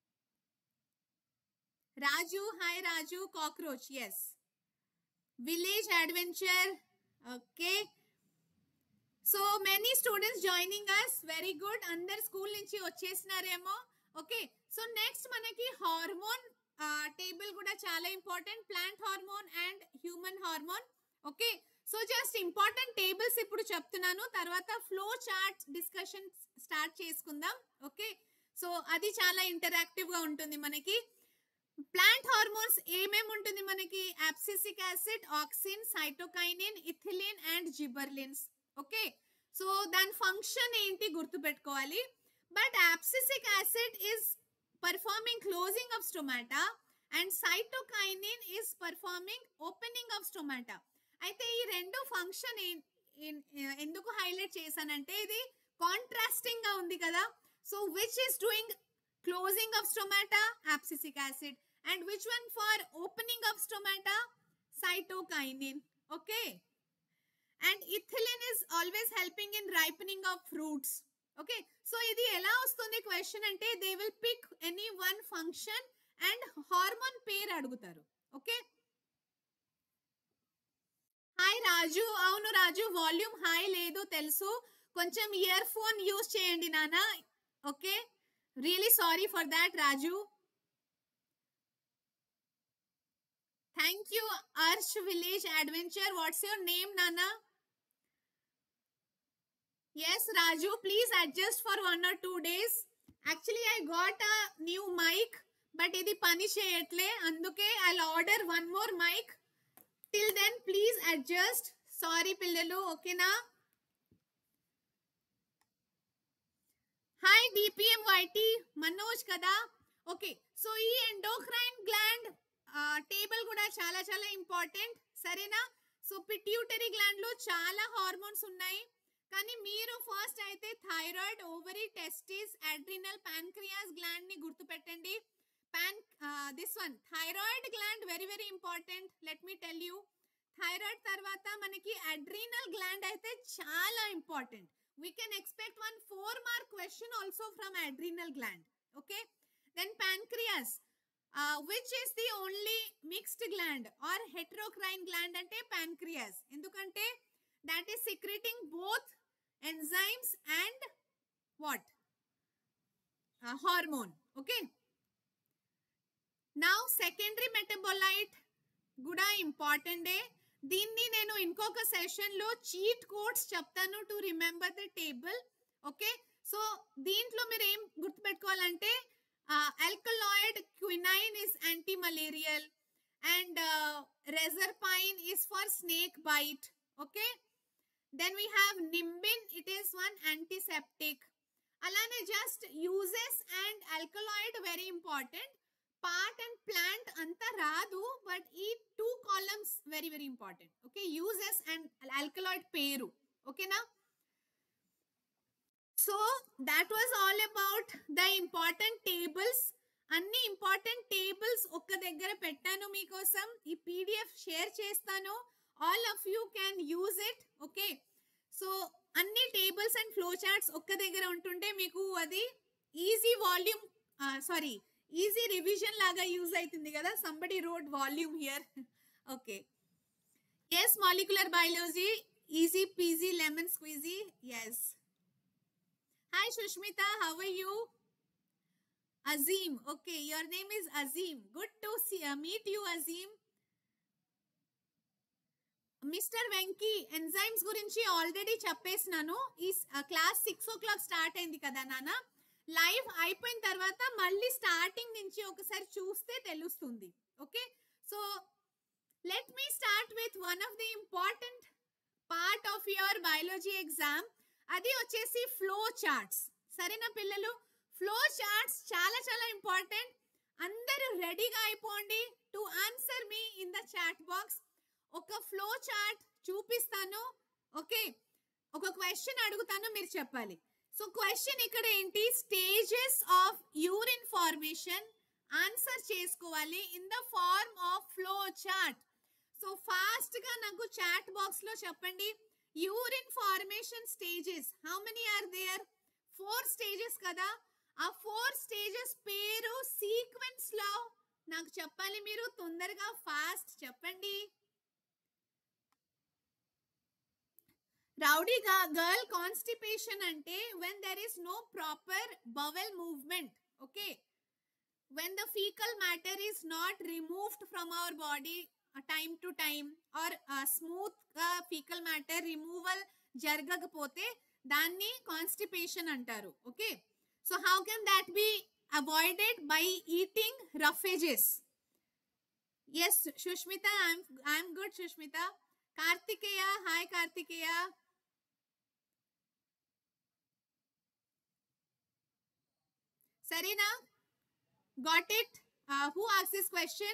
Raju, hi Raju. Cockroach, yes. Village adventure. Okay, so many students joining us. Very good. Andar school nunchi vachesnaremo. Okay, so next manaki hormone table kuda chala important. Plant hormone and human hormone. Okay, so just important tables ippudu cheptunnanu, tarvata flow chart discussion start cheskundam. Okay, so adi chala interactive ga untundi manaki. Plant hormones ఏమేమి ఉంటుంది మనకి? Abscisic acid, auxin, cytokinin, ethylene and gibberellins. Okay, so దాని function ఏంటి గుర్తుపెట్టుకోవాలి. But abscisic acid is performing closing of stomata and cytokinin is performing opening of stomata. అయితే ఈ రెండు function ఎందుకు హైలైట్ చేశానంటే ఇది కాంట్రాస్టింగ్ గా ఉంది కదా. So which is doing closing of stomata? Abscisic acid. And which one for opening of stomata? Cytokinin. Okay, and ethylene is always helping in ripening of fruits. Okay, so idi ela vastundi question ante they will pick any one function and hormone pair adugutaru. Okay, hi Raju. avunu Raju, volume high ledu telusu, koncham earphone use cheyandi nana. Okay, really sorry for that Raju. Thank you Arsh Village Adventure. What's your name Nana? Yes Raju, please adjust for 1 or 2 days. Actually I got a new mic but idi pani cheyatle, anduke I'll order one more mic. Till then please adjust. Sorry pillalu. Okay na? Hi DPMYT Manoj kada. Okay, so ee endocrine gland table kuda chala chala important. Sarena? So pituitary gland lo chala hormones unnayi, కానీ మీరు first అయితే thyroid, ovary, testis, adrenal, pancreas gland ని గుర్తుపెట్టండి. This one thyroid gland very very important. Let me tell you, thyroid తర్వాత మనకి adrenal gland అయితే చాలా important. We can expect one 4 mark question also from adrenal gland. Okay, then pancreas, which is the only mixed gland or heterocrine gland ante pancreas, endukante that is secreting both enzymes and what hormone. Okay, now secondary metabolite కూడా important డే. దీన్ని నేను ఇంకొక session లో cheat codes చెప్తాను to remember the table. Okay, so దీంట్లో మీరు ఏం గుర్తుపెట్టుకోవాలంటే alkaloid quinine is anti-malarial and rezapine is for snake bite. Okay, then we have nimbin, it is one antiseptic. Alane just uses and alkaloid very important. Part and plant anta radu, but ee two columns very very important. Okay, uses and alkaloid peru. Okay na. So that was all about the important tables. అన్ని important tables ఒక్క దగ్గర పెట్టాను మీకోసం. ఈ PDF share చేస్తాను, all of you can use it. Okay, so అన్ని tables and flow charts ఒక్క దగ్గర ఉంటుంటే మీకు అది ఈజీ వాల్యూమ్ ఈజీ రివిజన్ లాగా యూజ్ అవుతుంది కదా. Somebody road volume here. Okay, yes, molecular biology easy peasy lemon squeezy. Yes. Hi Shushmita, how are you? Azim, okay, your name is Azim. Good to meet you, Azim. Mr. Venki, enzymes గురించి already చెప్పేసినాను. ఈ class 6 o'clock start అయింది కదా నాన్న. Live అయిపోయిన తర్వాత మళ్ళీ starting నుంచి ఒకసారి చూస్తే తెలుస్తుంది. Okay, so let me start with one of the important part of your biology exam. అది వచ్చేసి ఫ్లో చార్ట్స్. సరేనా పిల్లలు? ఫ్లో చార్ట్స్ చాలా చాలా ఇంపార్టెంట్. అందరూ రెడీగా అయిపోండి to answer me in the chat box. ఒక ఫ్లో చార్ట్ చూపిస్తాను. ఓకే, ఒక క్వశ్చన్ అడుగుతాను, మీరు చెప్పాలి. సో క్వశ్చన్ ఇక్కడ ఏంటి? Stages of urine formation answer చేసుకోవాలి in the form of flow chart. So fast గా నాకు చాట్ బాక్స్ లో చెప్పండి. Urine formation stages how many are there? 4 stages కదా. ఆ 4 స్టేజెస్ పేరు సీక్వెన్స్ లో నాకు చెప్పాలి. మీరు తొందరగా ఫాస్ట్ చెప్పండి. రౌడీ గర్ల్ కాన్స్టిపేషన్ అంటే when there is no proper bowel movement. Okay, when the fecal matter is not removed from our body time to time or smooth fecal matter removal జరగకపోతే దాన్ని constipation అంటారు. Okay, so how can that be avoided? By eating roughages. Yes Shushmita, I'm good Shushmita. Kartikeya, hi Kartikeya. Sarina, got it? Who asked this question?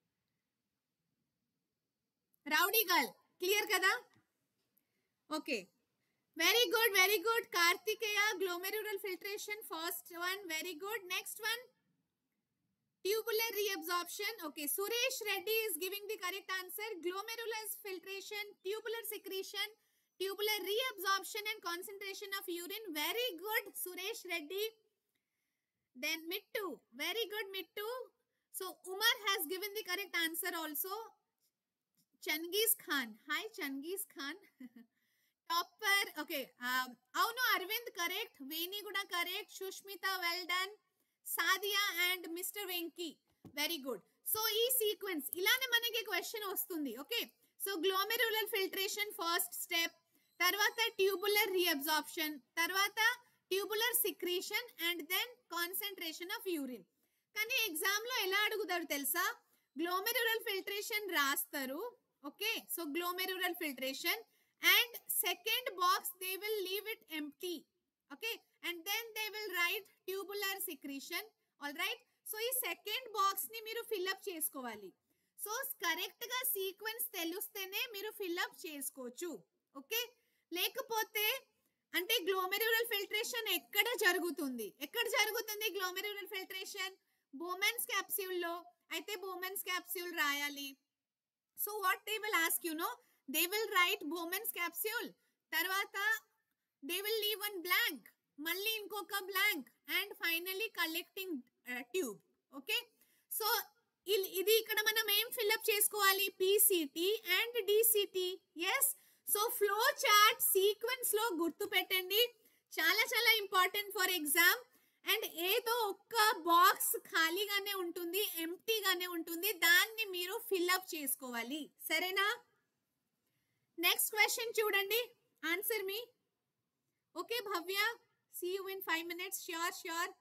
Rowdy girl, clear kada? Okay, very good, very good. Kartikeya, glomerular filtration, first one, very good. Next one, tubular reabsorption. Okay, Suresh Reddy is giving the correct answer. Glomerular filtration, tubular secretion, tubular reabsorption and concentration of urine. Very good Suresh Reddy. Then Mittu, very good Mittu. So Umar has given the correct answer also. Changiz Khan, hi Changiz Khan. Topper, okay. Avunu Arvind correct, Veni Guda correct, Shushmita well done, Sadia and Mr. Venki very good. So ee sequence ilane manaki question vastundi. Okay, so glomerular filtration first step, tarvata tubular reabsorption, tarvata tubular secretion and then concentration of urine. Kani exam lo ela adugutaru telusa? Glomerular filtration rastaru. Okay, so glomerular filtration and second box they will leave it empty. Okay, and then they will write tubular secretion. All right, so ee second box ni మీరు fill up చేసుకోవాలి. So correct గా sequence తెలుస్తేనే మీరు fill up చేసుకోవచ్చు. Okay, లేకపోతే అంటే glomerular filtration ఎక్కడ జరుగుతుంది? గ్లోమెరులర్ ఫిల్ట్రేషన్ బోమెన్స్ క్యాప్సూల్ లో అయితే బోమెన్స్ క్యాప్సూల్ రాయాలి. So what they will ask you know, they will write Bowman's capsule, తర్వాత they will leave one blank, మళ్ళీ ఇంకొక blank and finally collecting tube. Okay, so ఇది ఇక్కడ మనం ఏం ఫిల్అప్ చేసుకోవాలి? PCT and DCT. Yes, so flow chart sequence లో గుర్తు పెట్టండి, చాలా చాలా ఇంపార్టెంట్ ఫర్ ఎగ్జామ్. అండ్ ఏదో ఒక్క బాక్స్ ఖాళీగానే ఉంటుంది, ఎంప్టీగానే ఉంటుంది, దాన్ని మీరు ఫిల్అప్ చేసుకోవాలి. సరేనా? నెక్స్ట్ క్వశ్చన్ చూడండి, answer me. Okay Bhavya, see you in 5 minutes. Sure.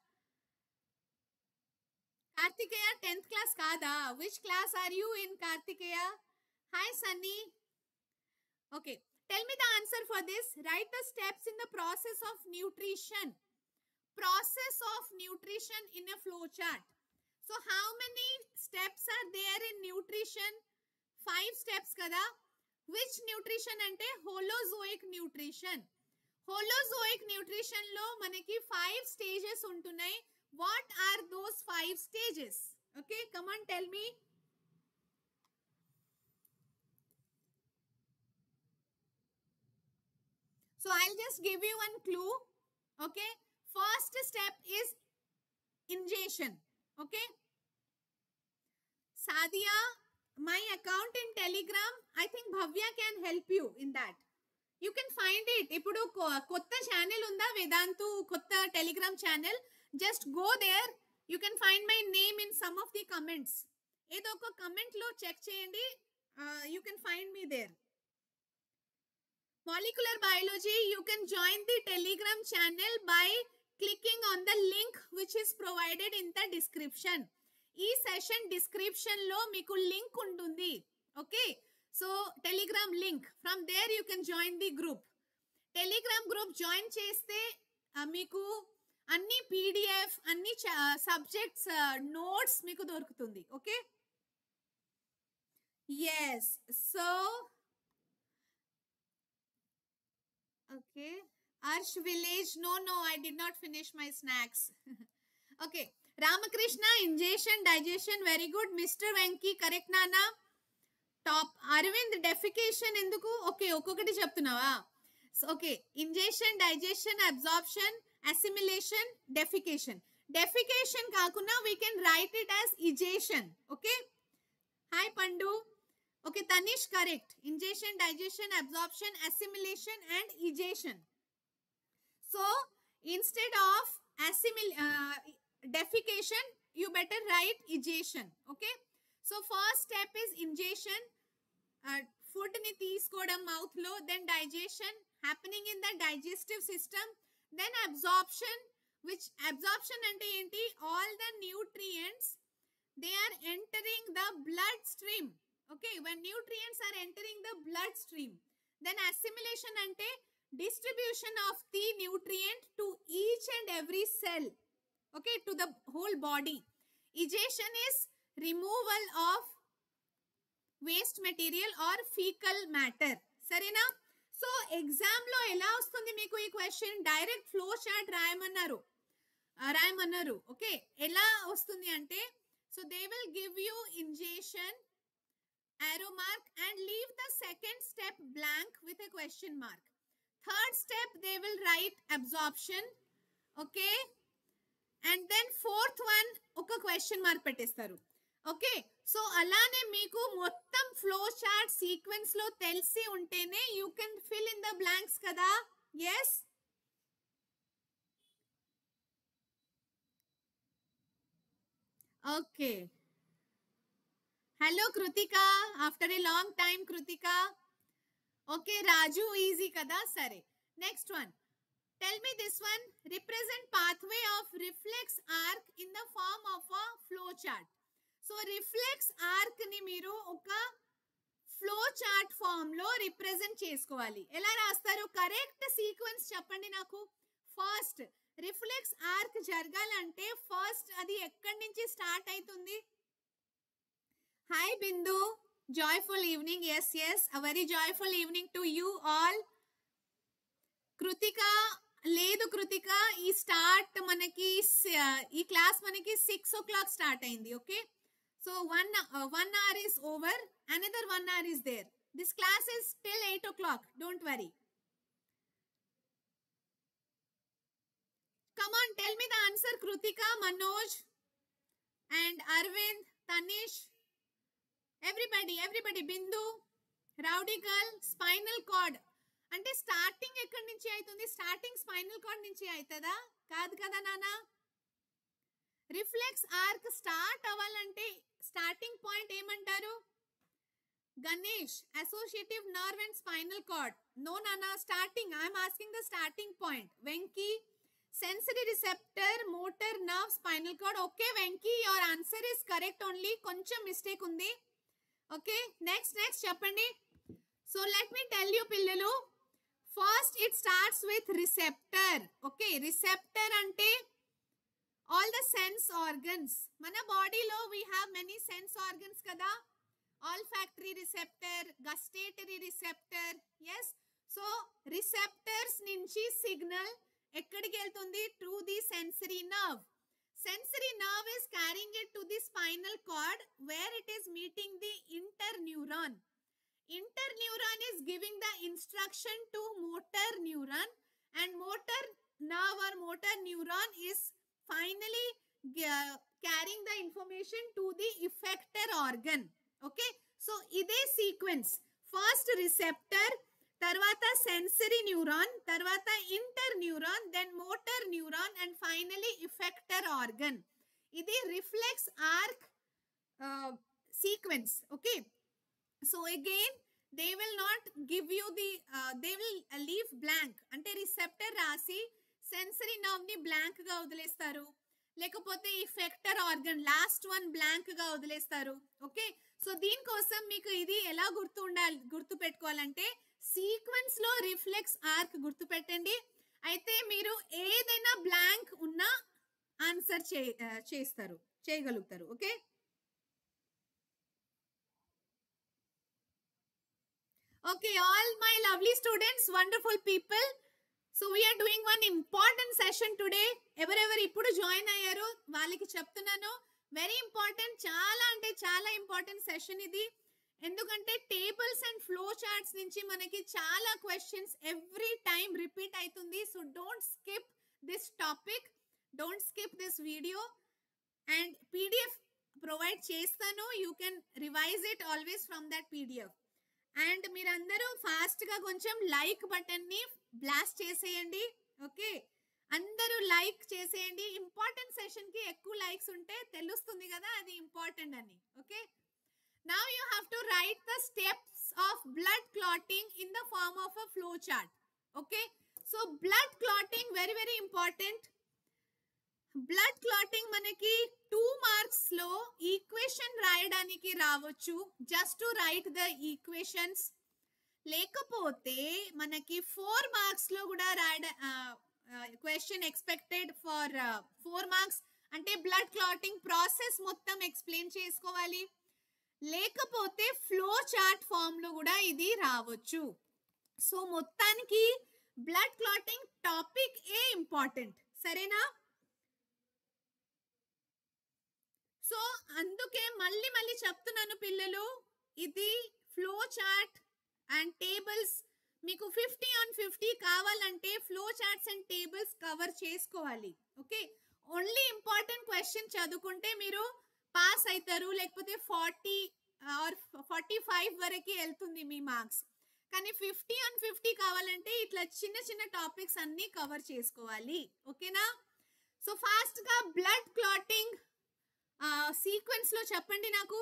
Karthikeya 10th class కాదా? Which class are you in, Karthikeya? Hi Sunny. Okay, tell me the answer for this. Write the steps in the process of nutrition. Process of nutrition in a flow chart. So how many steps are there in nutrition? 5 steps kada. Which nutrition ante holozoic nutrition. Holozoic nutrition lo manaki 5 stages untunnai. What are those 5 stages? Okay, come on, tell me. So I'll just give you one clue. Okay, first step is ingestion. Okay, Sadia, my account in Telegram, I think Bhavya can help you in that. You can find it. Ipudu kotta channel unda Vedantu kotta Telegram channel. Just go there. You can find my name in some of the comments. Edo oka comment lo check cheyandi. You can find me there. Molecular biology, you can join the Telegram channel by clicking on the link which is provided in the description. Ee session description lo meeku link untundi. Okay, so Telegram link, from there you can join the group. Telegram group join cheste meeku అన్ని PDF అన్ని subjects notes మీకు దొరుకుతుంది. Okay, yes, so okay, Arsh village, no, I did not finish my snacks. Okay, Ramakrishna, ingestion, digestion, very good. Mr. Venki, correct nana. Top. Arvind, defecation enduku? Okay, ఒక్కొక్కటి చెప్తున్నావా? So okay, ingestion, digestion, absorption, assimilation, defecation. Defecation కాకున్నా we can write it as egestion. Okay, hi Pandu. Okay, Tanish, correct. Ingestion, digestion, absorption, assimilation and egestion. So instead of defecation, you better write egestion. Okay, so first step is ingestion, food ni teeskovam mouth lo, then digestion happening in the digestive system, then absorption, which absorption ante enti, all the nutrients they are entering the blood stream. Okay, when nutrients are entering the blood stream, then assimilation ante distribution of the nutrient to each and every cell, okay, to the whole body. Egestion is removal of waste material or fecal matter. Sarena? So exam lo ela vastundi meeku ee question, direct flow chart rayamanaru. Okay, ela vastundi ante, so they will give you ingestion, arrow mark, and leave the second step blank with a question mark. Third step they will write absorption. Okay, and then fourth one oka question mark పెట్టేస్తారు. Okay, so అలానే మీకు మొత్తం flow chart sequence లో తెలిసి ఉంటేనే you can fill in the blanks కదా. Yes, okay. Hello Krithika, after a long time Krithika. Okay Raju, easy కదా. సరే, next one. Tell me this one. Represent pathway of reflex arc in the form of a flow chart. So reflex arc ni మీరు ఒక flow chart form లో represent చేసుకోవాలి. ఎలా రాస్తారు? Correct sequence చెప్పండి నాకు. ఫస్ట్ రిఫ్లెక్స్ ఆర్క్ జరగాలంటే first అది ఎక్కడి నుంచి స్టార్ట్ అవుతుంది? Hi Bindu, joyful evening. Yes a very joyful evening to you all. Krithika, లేదు కృతిక, ఈ స్టార్ట్ మనకి ఈ క్లాస్ మనకి 6 o'clock స్టార్ట్ అయింది. Okay, so one hour is over, another 1 hour is there. This class is till 8 o'clock, don't worry. Come on, tell me the answer. Krutika, Manoj and Arvind, Tanish, everybody, Bindu, Rowdy girl. Spinal cord అంటే starting ఎక్కడి నుంచి అవుతుంది? Starting spinal cord నుంచి అవుతుందా? కాదు కదా నానా. Reflex arc start అవ్వాలంటే స్టార్టింగ్ పాయింట్ ఏమంటారు? Ganesh, associative nerve and spinal cord. No, Nana, starting. I am asking the starting point. Venki, sensory receptor, motor nerve, spinal cord. Okay, Venki, your answer is correct only. Koncham mistake undi. Okay, next, Chapandi. So let me tell you, Pillalu. First, it starts with receptor. Okay, receptor ante all the sense organs. Mana body lo we have many sense organs kada. Olfactory receptor, gustatory receptor. Yes, so receptors nunchi signal ekkadiki veltundi to the sensory nerve. Sensory nerve is carrying it to the spinal cord where it is meeting the interneuron. Interneuron is giving the instruction to motor neuron, and motor nerve or motor neuron is finally carrying the information to the effector organ. Okay, so ide sequence. First receptor, tarvata sensory neuron, tarvata interneuron, then motor neuron, and finally effector organ. Idi reflex arc sequence. Okay, so again they will not give you the they will leave blank. Ante receptor rasi sensory nerve ni blank ga వదిలేస్తారు, లేకపోతే effector organ last one blank గా వదిలేస్తారు. Okay, so దీనికోసం మీకు ఇది ఎలా గుర్తు పెట్టుకోవాలంటే సీక్వెన్స్ లో రిఫ్లెక్స్ ఆర్క్ గుర్తు పెట్టండి. అయితే మీరు ఏదైనా బ్లాంక్ ఉన్నా ఆన్సర్ చేయగలుగుతారు. Okay, okay all my lovely students, wonderful people. So we are doing one important session today. ఎవరెవరు ఇప్పుడు జాయిన్ అయ్యారో వాళ్ళకి చెప్తున్నాను, వెరీ ఇంపార్టెంట్, చాలా అంటే చాలా ఇంపార్టెంట్ సెషన్ ఇది. ఎందుకంటే టేబుల్స్ అండ్ ఫ్లో చార్ట్స్ నుంచి మనకి చాలా క్వశ్చన్స్ ఎవ్రీ టైం రిపీట్ అవుతుంది. So don't skip this topic, don't skip this video. And PDF provide చేస్తాను, you can revise it always from that PDF. And మీరందరూ fast గా కొంచెం లైక్ బటన్ ని blast చేసేయండి. ఓకే, అందరూ లైక్ చేసేయండి. Important session కి ఎక్కువ లైక్స్ ఉంటే తెలుస్తుంది కదా అది ఇంపార్టెంట్ అని. Okay, now you have to write the steps of blood clotting in the form of a flow chart. Okay, so blood clotting very very important. Blood clotting మనకి 2 marks లో equation రాయడానికి రావచ్చు, just to write the equations. లేకపోతే మనకి 4 marks లో కూడా question expected for 4 marks. అంటే blood clotting process మొత్తం ఎక్స్ప్లెయిన్ చేసుకోవాలి. లేకపోతే ఫ్లో చార్ట్ ఫామ్ లో కూడా ఇది రావచ్చు. సో మొత్తానికి blood clotting topic a important, సరేనా? సో అందుకే మళ్ళీ చెప్తున్నాను పిల్లలు, ఇది ఫ్లో చార్ట్ అండ్ టేబుల్స్ మీకు 50/50 కావాలంటే flow charts and tables cover చేసుకోవాలి. ఓకే, ఓన్లీ ఇంపార్టెంట్ క్వశ్చన్ చదువుకుంటే మీరు పాస్ అవుతారు, లేకపోతే 40 ఆర్ 45 వరకు వెళ్తుంది మీ మార్క్స్. కానీ 50/50 కావాలంటే ఇట్లా చిన్న చిన్న టాపిక్స్ అన్ని కవర్ చేసుకోవాలి. ఓకేనా? సో ఫాస్ట్ గా బ్లడ్ క్లాటింగ్ సీక్వెన్స్ లో చెప్పండి నాకు.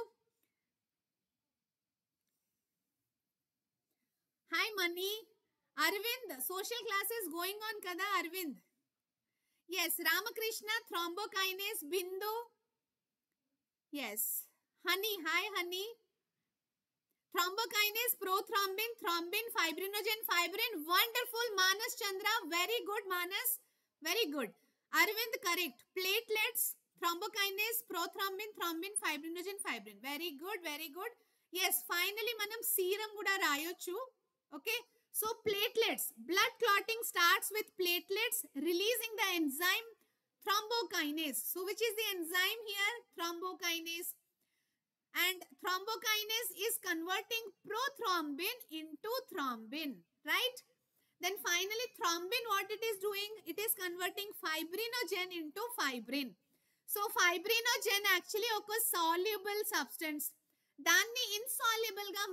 Hi Mani, Aravind social classes going on కదా Aravind? Yes, Ramakrishna thrombokinase, Bindu, yes, Honey, hi Honey, thrombokinase, prothrombin, thrombin, fibrinogen, fibrin, wonderful. Manas Chandra, very good Manas, very good. Aravind correct. Platelets, thrombokinase, prothrombin, thrombin, fibrinogen, fibrin. Very good, very good. Yes, finally manam serum kuda rayochu. Okay, so platelets, blood clotting starts with platelets releasing the enzyme thrombokinase. So which is the enzyme here? Thrombokinase. And thrombokinase is converting prothrombin into thrombin, right? Then finally thrombin, what it is doing? It is converting fibrinogen into fibrin. So fibrinogen actually ఒక soluble substance, దాన్ని insoluble గా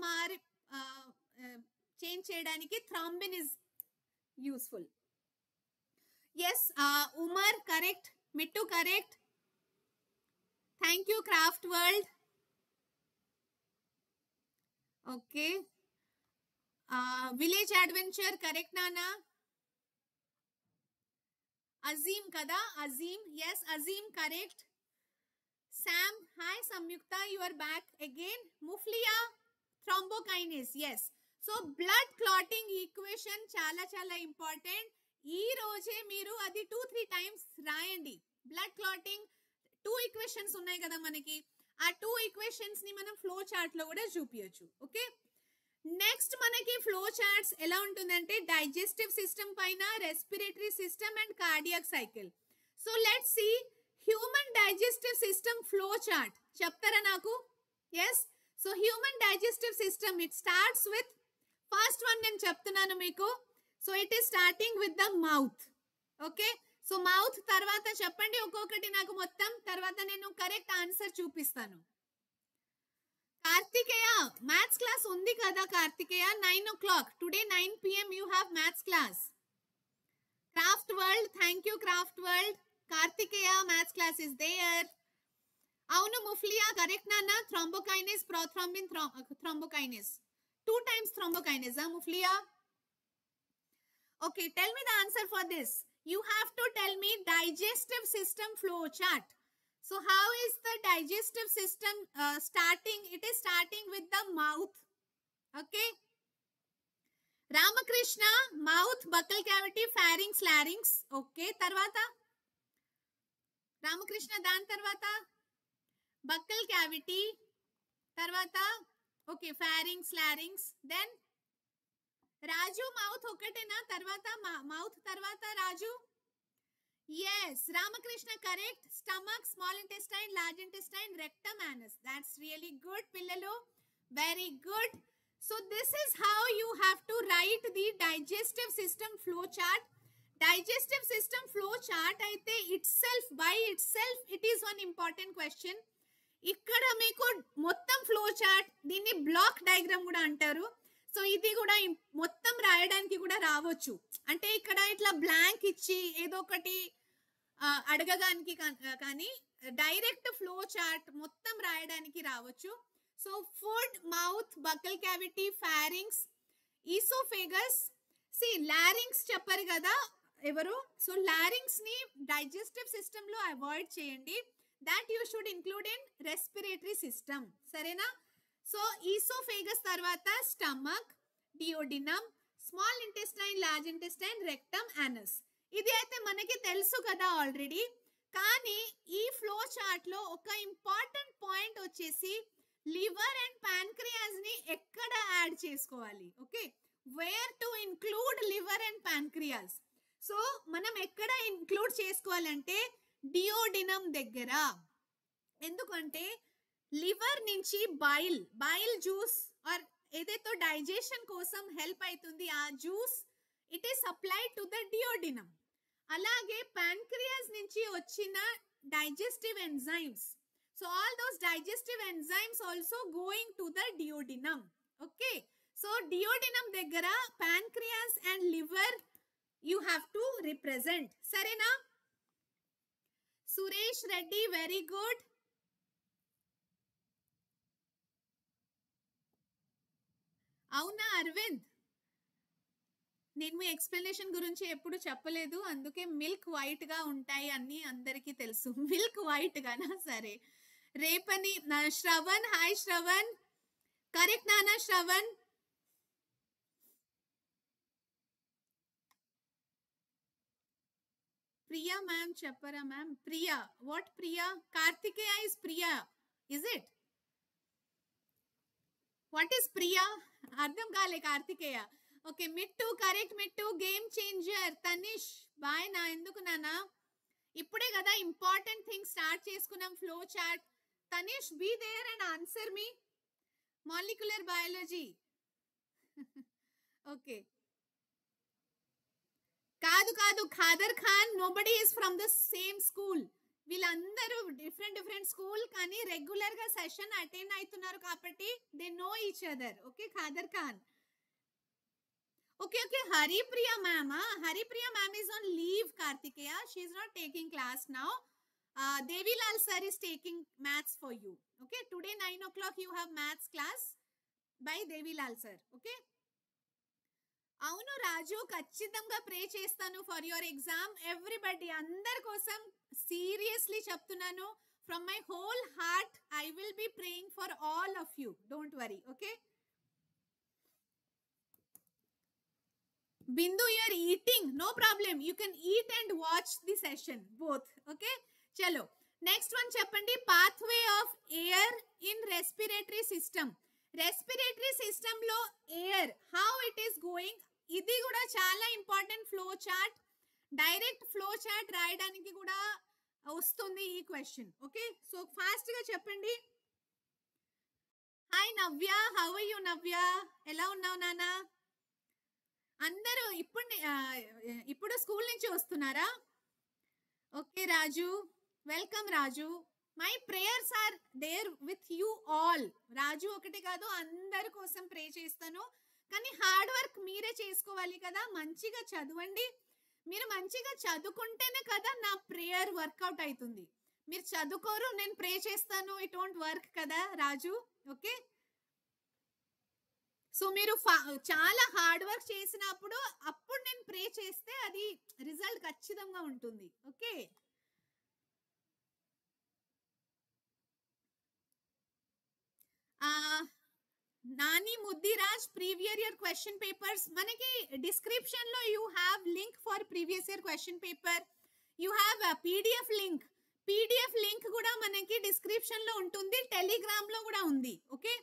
change చేయడానికి thrombin is useful. Yes, Umar correct, Mittu correct. Thank you, Craft World. Okay. Village Adventure, correct, Nana? Azim kada? Azim, yes, Azim, correct. Sam, hi, Samyukta, you are back again. Mufliya, thrombokinase, yes. So, blood clotting equation చాలా చాలా important. ఈ రోజే మీరు అది 2-3 times రాయండి. Blood clotting 2 equations ఉన్నాయి కదా మనకి. ఆ 2 ఈక్వేషన్స్ ని మనం ఫ్లో చార్ట్ లో కూడా చూపించచ్చు. ఓకే, నెక్స్ట్ మనకి ఫ్లో చార్ట్స్ ఎలా ఉంటుందంటే డైజెస్టివ్ సిస్టమ్ పైన, respiratory system and cardiac cycle. So let's see human digestive system flow chart. చెప్తారా నాకు? Yes. So human digestive system it starts with first one నేను చెప్తున్నాను మీకు. So it is starting with the mouth. Okay, so mouth తర్వాత చెప్పండి ఒక్కొక్కటి నాకు మొత్తం, తర్వాత నేను కరెక్ట్ ఆన్సర్ చూపిస్తాను. కార్తికేయ మ్యాథ్స్ క్లాస్ ఉంది కదా Karthikeya? 9 o'clock today 9 PM you have maths class. Craft World, thank you Craft World. Karthikeya maths class is there. అవును ముఫ్లియా కరెక్ట్ నాన్న. Thrombokinase, prothrombin, thrombokinase, 2 times thrombokinase. Mufliya, okay, tell me the answer for this. You have to tell me digestive system flow chart. So how is the digestive system starting? It is starting with the mouth. Okay, Ramakrishna, mouth, buccal cavity, pharynx, larynx. Okay, tarvata Ramakrishna, dan tarvata buccal cavity, tarvata okay, pharynx, larynx. Then Raju mouth ఒకటేనా? తర్వాత mouth తర్వాత Raju. yes, Ramakrishna correct. Stomach, small intestine, large intestine, rectum, anus. that's really good పిల్లలు, very good. so this is how you have to write the digestive system flow chart. digestive system flow chart అయితే itself by itself it is one important question. ఇక్కడ మీకు మొత్తం flow chart, దీన్ని block diagram కూడా అంటారు. So ఇది కూడా మొత్తం రాయడానికి కూడా రావచ్చు. అంటే ఇక్కడ ఇట్లా బ్లాంక్ ఇచ్చి ఏదో ఒకటి అడగడానికి కానీ డైరెక్ట్ ఫ్లో చార్ట్ మొత్తం రాయడానికి రావచ్చు. So food, mouth, buccal cavity, pharynx, oesophagus. See larynx చెప్పారు కదా ఎవరు? సో లారింగ్స్ ని డైజెస్టివ్ సిస్టమ్ లో అవాయిడ్ చేయండి. that you should include in respiratory system. సరేనా? సో ఈసోఫేగస్ తర్వాత stomach, duodenum, small intestine, large intestine, rectum, anus. ఇది అయితే మనకి తెలుసు కదా ఆల్రెడీ. కానీ ఈ ఫ్లో చార్ట్ లో ఒక ఇంపార్టెంట్ పాయింట్ వచ్చేసి లివర్ అండ్ ప్యాన్క్రియాస్ ని ఎక్కడ యాడ్ చేసుకోవాలి. Okay, where to include liver and pancreas. So మనం ఎక్కడ ఇంక్లూడ్ చేసుకోవాలంటే డియోడినమ్ దగ్గర. ఎందుకంటే లివర్ నుంచి బైల్ జ్యూస్ ఆర్ ఏదైతే డైజెషన్ కోసం హెల్ప్ అవుతుంది ఆ juice, it is supplied to the duodenum. అలాగే ప్యాన్క్రియాస్ నుంచి వచ్చిన digestive enzymes, so all those digestive enzymes also going to the duodenum. Okay, so duodenum దగ్గర pancreas and liver you have to represent. సరేనా? Suresh Reddy, very good. అవునా అరవింద్, నేను మీ explanation గురించి ఎప్పుడు చెప్పలేదు, అందుకే మిల్క్ వైట్ గా ఉంటాయి అన్ని అందరికీ తెలుసు. మిల్క్ వైట్ గానా? సరే. రేపని శ్రవణ్, హాయ్ శ్రవణ్, కరెక్ట్ నానా శ్రవణ్. ప్రియా మ్యామ్ చెప్పరా ma'am? Priya, what Priya? Karthikeya is Priya, is it? What is Priya? అర్థం కాలే Karthikeya. Okay, Mittu correct. Mittu, game changer. Tanish, boy నా. ఎందుకు నానా? ఇప్పుడే కదా ఇంపార్టెంట్ థింగ్ స్టార్ట్ చేసుకున్నాం, flow chart. Tanish, be there and answer me. Molecular biology. Okay, కాదు కాదు, Khader Khan, nobody is from the same school. వీళ్ళందరూ డిఫరెంట్ స్కూల్, కానీ రెగ్యులర్ గా సెషన్ అటెండ్ అవుతున్నారు కాబట్టి they know each other. Okay, Khader Khan. Okay okay, Haripriya ma'am. Haripriya ma'am is on leave, Kartikeya. She is not taking class now. Devilal sir is taking maths for you. Okay, today 9 o'clock you have maths class by Devilal sir. Okay. అవును రాజు, ఖచ్చితంగా ప్రే చేస్తాను for your exam. Everybody, అందరి కోసం seriously చెప్తున్నాను. From my whole heart I will be praying for all of you. Don't worry. Okay Bindu, you are eating. No problem. You can eat and watch the session. Both. Okay. Chalo. Next one cheppandi. Pathway of air in respiratory system. Respiratory system lo air. How it is going. Idi kuda chala important flow chart. Direct flow chart రాయడానికి కూడా వస్తుంది ఈ question. Okay, so fast గా చెప్పండి. Hi Navya, how are you Navya? ఎలా ఉన్నావు నాన్న? అందరూ ఇప్పుడు స్కూల్ నుంచి వస్తున్నారా? Okay Raju, welcome Raju. My prayers are there with you all. Raju ఒకటి కాదు, అందరి కోసం ప్రే చేస్తాను. కానీ హార్డ్ వర్క్ మీరే చేసుకోవాలి కదా. మంచిగా చదవండి. మీరు మంచిగా చదువుకుంటేనే కదా నా ప్రేయర్ వర్కౌట్ అవుతుంది. మీరు చదువుకోరు, నేను ప్రే చేస్తాను, ఇట్ వోంట్ వర్క్ కదా రాజు. ఓకే, సో మీరు చాలా హార్డ్ వర్క్ చేసినప్పుడు అప్పుడు నేను ప్రే చేస్తే అది రిజల్ట్ ఖచ్చితంగా ఉంటుంది. Okay, Nani Muddiraj, previous year question papers మనకి డిస్క్రిప్షన్ లో you have link for previous year question paper. You have PDF link. PDF link కూడా మనకి డిస్క్రిప్షన్ లో ఉంటుంది, టెలిగ్రామ్ లో కూడా ఉంది. Okay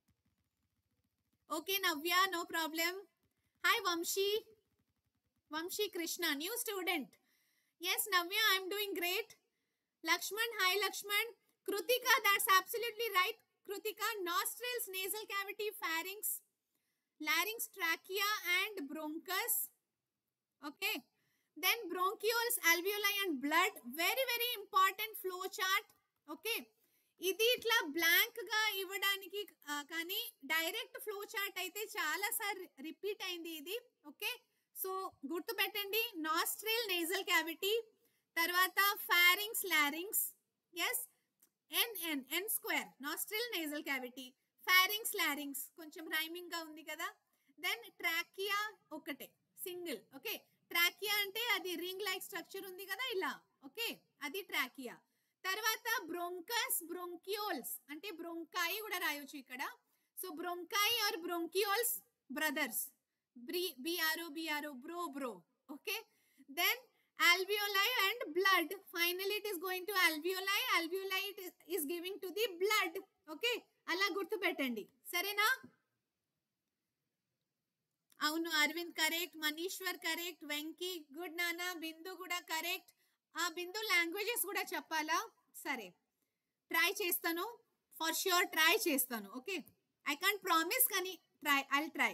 okay Navya, no problem. Hi Vamsi, Vamsi Krishna, new student. Yes Navya, I'm doing great. Lakshman, hi Lakshman. Krithika, that's absolutely right Krutika. Nostrils, nasal cavity, pharynx, larynx, trachea and bronchus. Okay, then bronchioles, alveoli and blood. Very very important flow chart. Okay, ఇది ఇట్లా blank గా ఇవ్వడానికి కానీ direct flow chart అయితే చాలా సార్లు repeat అయింది ఇది. ఓకే, సో గుర్తు పెట్టండి. నాస్ట్రిల్, నేజల్ క్యావిటీ, తర్వాత pharynx, larynx. Yes, N square. Nostril, nasal cavity, pharynx, larynx. కొంచెం రైమింగ్ గా ఉంది కదా. దెన్ ట్రాకియా ఒకటే, సింగిల్. ఓకే, ట్రాకియా అంటే అది రింగ్ లైక్ స్ట్రక్చర్ ఉంది కదా ఇలా. ఓకే, అది ట్రాకియా. తర్వాత బ్రోంకస్, బ్రోంకియోల్స్ అంటే బ్రోంకాయి కూడా రాయొచ్చు ఇక్కడ. So bronchi or bronchioles brothers. B R O B R O, bro bro. Okay, then alveoli and blood. Finally it is going to alveoli. Alveoli is giving to the blood. Okay, అలా గుర్తు పెట్టండి, సరేనా? అవును Aravind correct, Manishwar correct, Venky good నానా, బిందు కూడా కరెక్ట్. ఆ బిందు languages కూడా చెప్పాలా? సరే, ట్రై చేస్తాను, ఫర్ ష్యూర్ ట్రై చేస్తాను. ఓకే, ఐ కాంట్ ప్రామిస్ కానీ I'll try.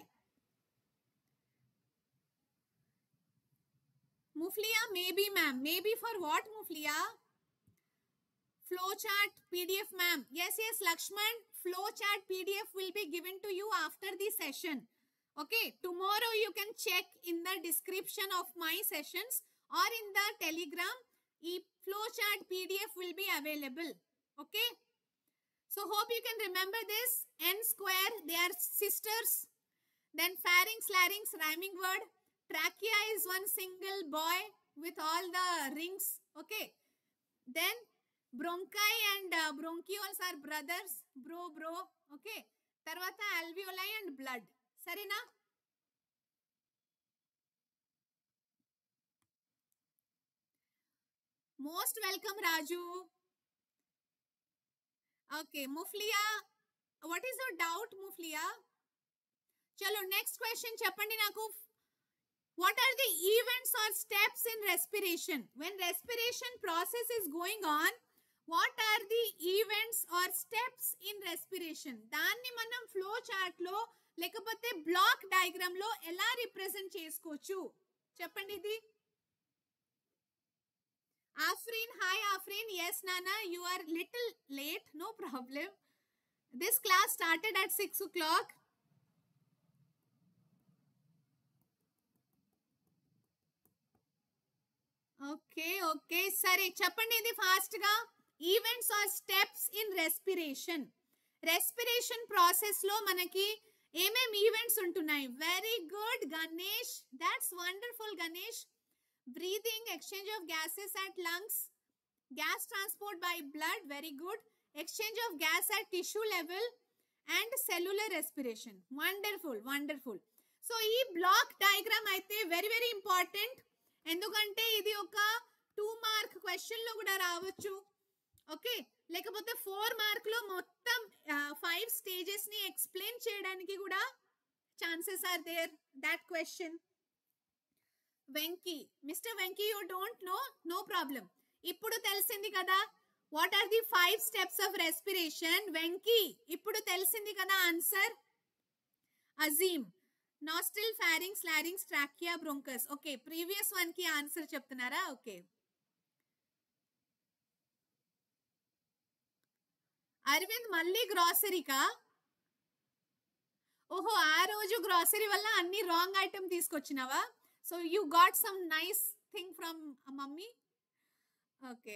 Mufliya, maybe ma'am. Maybe for what Mufliya? Flowchart PDF ma'am. Yes, yes Lakshman. Flowchart PDF will be given to you after the session. Okay, tomorrow you can check in the description of my sessions or in the telegram. E flowchart PDF will be available. Okay, so hope you can remember this. N square, they are sisters. Then pharynx, larynx, rhyming word. Trachea is one single boy with all the rings. Okay, then bronchi and bronchioles are brothers, bro bro. Okay, tarvata alveoli and blood. Sarina? Most welcome Raju. Okay, Mufliya, what is your doubt Mufliya? Chalo next question cheppandi naku. What are the events or steps in respiration? When respiration process is going on, what are the events or steps in respiration? దాన్ని మనం flow chart లో లేకపోతే block diagram లో ఎలా represent చేసుకోవచ్చు చెప్పండి. ఇది Afreen, hi Afreen. yes nana, you are little late, no problem. This class started at 6 o'clock. Okay okay సరే చెప్పండి ఇది ఫాస్ట్ గా. Events or steps in respiration. Respiration process లో మనకి ఏమేం ఈవెంట్స్ ఉంటున్నాయి? Very good Ganesh, that's wonderful Ganesh. Breathing, exchange of gases at lungs, gas transport by blood, very good. Exchange of gas at tissue level and cellular respiration. Wonderful wonderful. So ఈ block diagram అయితే very very important, ఎందుకంటే ఇది ఒక 2 mark question లో కూడా రావచ్చు. Okay, లేకపోతే 4 mark లో మొత్తం 5 స్టేజెస్ ని ఎక్స్ప్లెయిన్ చేయడానికి కూడా chances are there that question. Venky, mister Venky you don't know, no problem. ఇప్పుడు తెలిసింది కదా what are the 5 steps of respiration. Venky ఇప్పుడు తెలిసింది కదా answer. Azeem, nostril, pharynx, larynx, trachea, bronchus. Okay, previous one కి ఆన్సర్ చెప్తున్నారా? ఓకే. అరవింద్ మళ్ళీ గ్రాసరీకా? ఓహో, ఆ రోజు గ్రాసరీ వల్ల అన్ని రాంగ్ ఐటమ్ తీసుకొచ్చినావా? So you got some nice thing from mummy. Okay,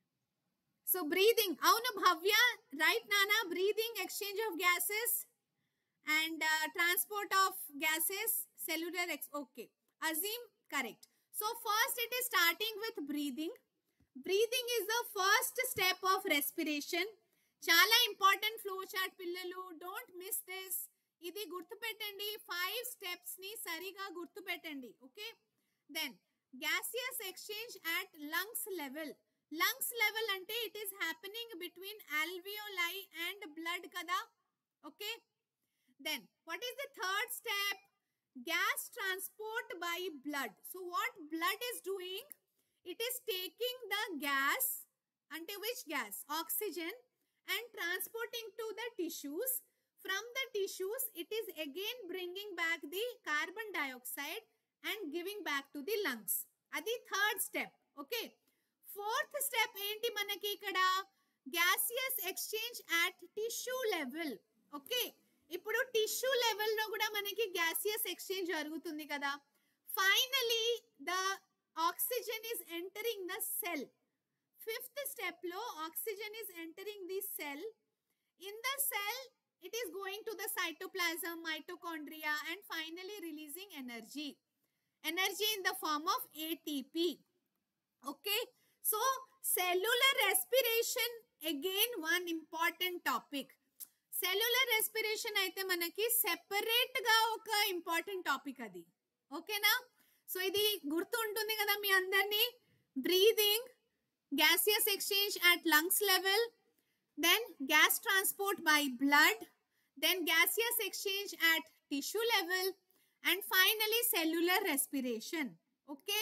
so breathing, అవును భవ్య రైట్ నానా. Breathing, exchange of gases and transport of gases, cellular okay. Azim, correct. So first it is starting with breathing. Breathing is the first step of respiration. Chala important flow chart pillalu, don't miss this. Idi gurtu pettandi, 5 steps ni sariga gurtu pettandi. Okay, then gaseous exchange at lungs level. Lungs level ante it is happening between alveoli and blood kada. Okay, then what is the third step? Gas transport by blood. So what blood is doing? It is taking the gas, ante which gas? Oxygen, and transporting to the tissues. From the tissues it is again bringing back the carbon dioxide and giving back to the lungs. Adi third step. Okay, fourth step enti manaki ikkada? Gaseous exchange at tissue level. Okay, ఇప్పుడు tissue లెవెల్లో కూడా మనకి gaseous exchange జరుగుతుంది కదా. Finally the oxygen is entering the cell. Fifth step లో oxygen is entering the cell. In the cell it is going to the cytoplasm, mitochondria, and finally releasing energy. Energy in the form of ATP. Okay, so cellular respiration again one important topic. Cellular respiration అయితే మనకి separate గా ఒక important topic అది. ఓకేనా? So ఇది గుర్తు ఉంటుంది కదా మీ అందరినీ. Breathing, gaseous exchange at lungs level, then gas transport by blood, then gaseous exchange at tissue level, and finally cellular respiration. Okay,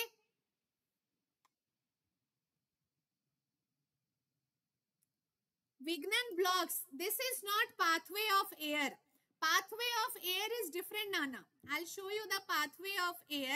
Vignan blocks, this is not pathway of air. Pathway of air is different, Nana. I'll show you the pathway of air.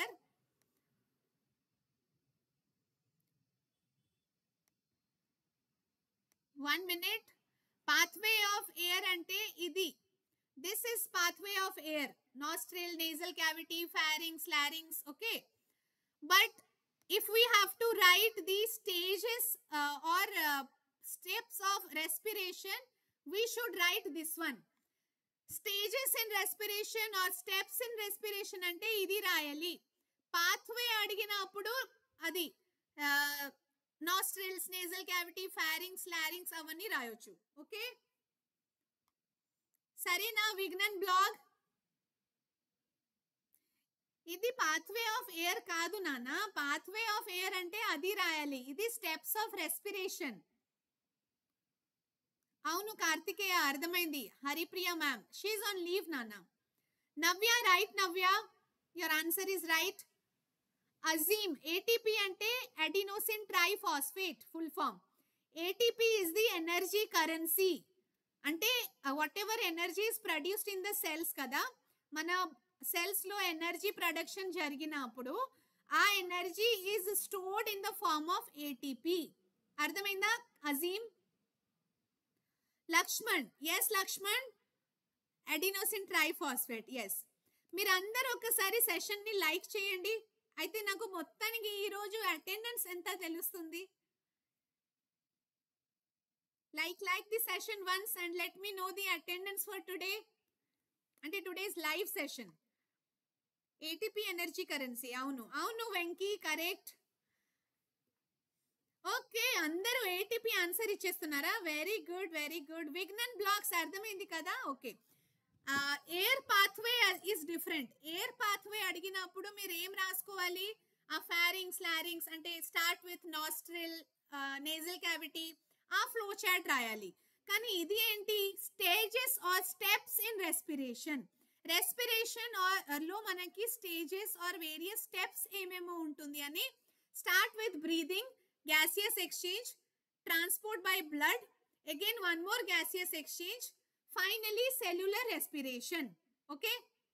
One minute. Pathway of air ante idi. This is pathway of air. Nostril, nasal cavity, pharynx, larynx. Okay. But if we have to write these stages or steps of respiration, we should write this one. Stages in respiration or steps in respiration ante idi rayali. Pathway అడిగినప్పుడు అది nostrils, nasal cavity, pharynx, larynx అవన్నీ రాయొచ్చు. Okay, సరేనా Vignan blog? ఇది pathway of air కాదు నాన్న. Pathway of air అంటే అది రాయాలి. ఇది స్టెప్స్ ఆఫ్ రెస్పిరేషన్. అవును కార్తికేయ, అర్థమైంది. Haripriya ma'am, she on leave నాన్న. Navya, right Navya, your answer is right. Azim, ATP ante adenosine triphosphate full form. ATP is the energy currency. Ante whatever energy is produced in the cells kada, mana cells lo energy production jariginapudu aa energy is stored in the form of ATP. Ardhamainda Azim? Lakshman, yes Lakshman, adenosine triphosphate, yes. Meer andaru okasari session ni like cheyandi. అయితే నాకు మొత్తానికి ఈ రోజు attendance ఎంత తెలుస్తుంది. like the session once and let me know the attendance for today. అంటే today's live session. ATP energy currency. అవును Venky correct. Okay, అందరూ ఏటీపీ ఆన్సర్ ఇచ్చేస్తున్నారా? Very good very good. Vignan blocks అర్థమైంది కదా? Okay. Air pathway is different. Air pathway అడిగినప్పుడు మీరు ఏం రాసుకోవాలి? ఆ ఫారింగ్స్ లారింగ్స్ అంటే start with nostril, nasal cavity, ఆ ఫ్లో చార్ట్ రాయాలి. కానీ ఇది ఏంటి? Stages or steps in respiration. Respiration లో మనకి స్టేజెస్ ఆర్ వేరియస్ స్టెప్స్ ఏమేమో ఉంటుంది అని. Start with breathing, gaseous exchange, transport by blood, again one more gaseous exchange, finally cellular respiration. Okay,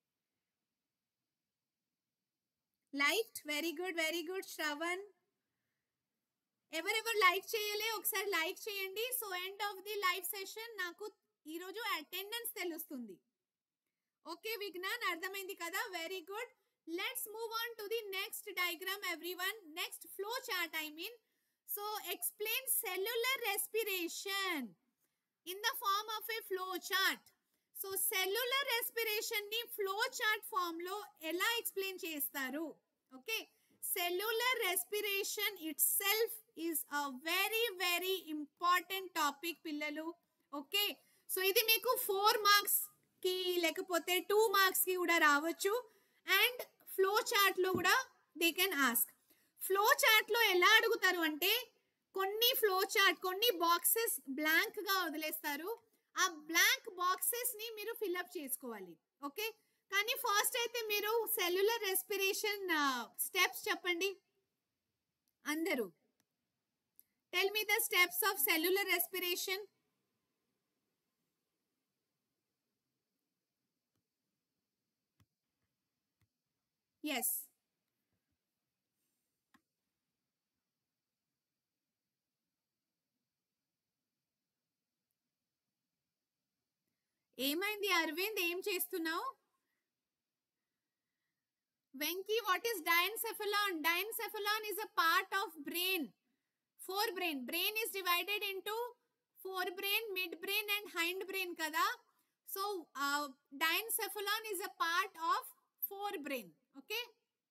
liked, very good Shravan. ఎవరెవరు like చేయలే ఒకసారి like చేయండి. So end of the live session నాకు ఈ రోజు అటెండెన్స్ తెలుస్తుంది. ఓకే విజ్ఞాన్, అర్థమైంది కదా? Very good. Let's move on to the next diagram everyone. Next flow chart I mean. So explain cellular respiration in the form of a flow chart. So cellular respiration ni flow chart form lo ela explain chestaru. Okay, cellular respiration itself is a very important topic pillalu. Okay, so ఇది మీకు 4 marks కి లేకపోతే 2 marks కి కూడా రావచ్చు. And flow chart లో కూడా they can ask. Flow chart లో ఎలా అడుగుతారు అంటే కొన్ని ఫ్లో చార్ట్ కొన్ని బాక్సెస్ బ్లాంక్ గా వదిలేస్తారు. ఆ బ్లాంక్ బాక్సెస్ ని మీరు ఫిల్అప్ చేసుకోవాలి. ఓకే, కానీ ఫస్ట్ అయితే మీరు సెల్యులర్ రెస్పిరేషన్ స్టెప్స్ చెప్పండి అందరూ. Tell me the steps of cellular respiration. Yes, ఏమైంది అరవింద్, ఏం చేస్తున్నావు? Venky, what is diencephalon? Diencephalon is a part of brain. Forebrain. Brain is divided into forebrain, midbrain and hindbrain kada. So diencephalon is a part of forebrain. Okay,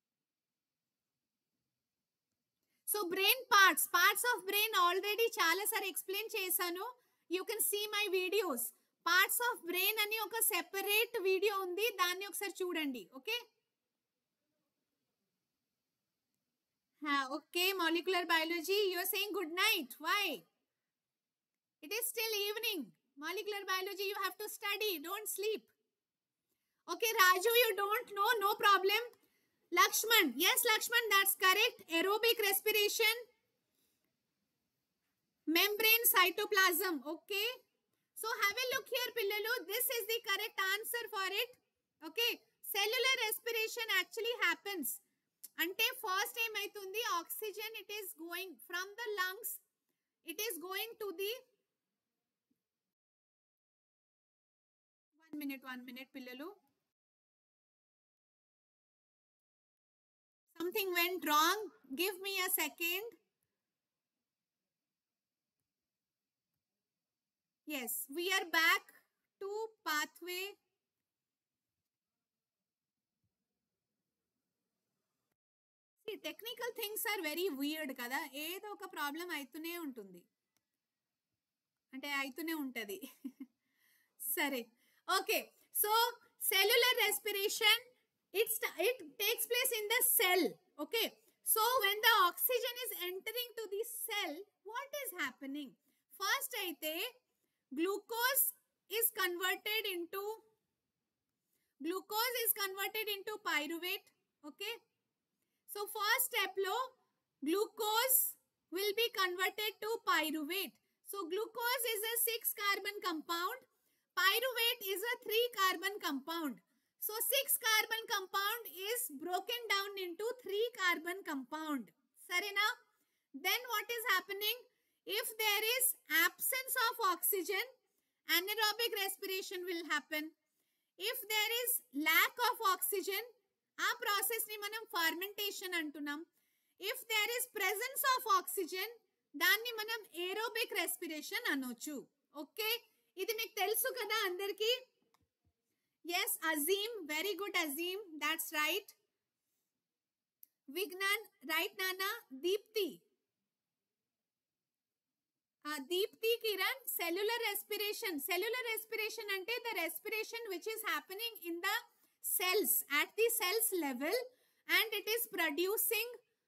so brain parts of brain already చాలా సార్ explain చేశాను. You can see my videos. Parts of brain అని ఒక separate video ఉంది, దాన్ని ఒకసారి చూడండి. Okay okay. Molecular biology, you are saying good night. Why? It is still evening. Molecular biology you have to study, don't sleep. Okay Raju, you don't know, no problem. Lakshman, yes Lakshman, that's correct. Aerobic respiration, membrane, cytoplasm. Okay, so have a look here pillalu, this is the correct answer for it. Okay, cellular respiration actually happens ante first time aitundi oxygen, it is going from the lungs, it is going to the one minute pillalu. Something went wrong. Give me a second. Yes, we are back to pathway. See, technical things are very weird kada. ఏదో ఒక problem అయితూనే ఉంటుంది, అంటే అయితూనే ఉంటది. సరే, okay. So cellular respiration, it takes place in the cell. Okay, so when the oxygen is entering to the cell, what is happening? First aithe glucose is converted into pyruvate. Okay, so first step lo glucose will be converted to pyruvate. So glucose is a 6 carbon compound, pyruvate is a 3 carbon compound. So 6 carbon compound is broken down into 3 carbon compound. Sarena? Then what is happening? If there is absence of oxygen, anaerobic respiration will happen. If there is lack of oxygen, ఆ process ని మనం fermentation అంటున్నాం. If there is presence of oxygen దాన్ని మనం aerobic respiration అనొచ్చు. Okay, ఇది మీకు తెలుసు కదా అందరికి. Yes Azim, very good Azim, that's right. Vignan right నానా. Deepti, Deepti Kiran, cellular respiration. Cellular respiration అంటే the respiration which is happening in the cells at the cells level and it is producing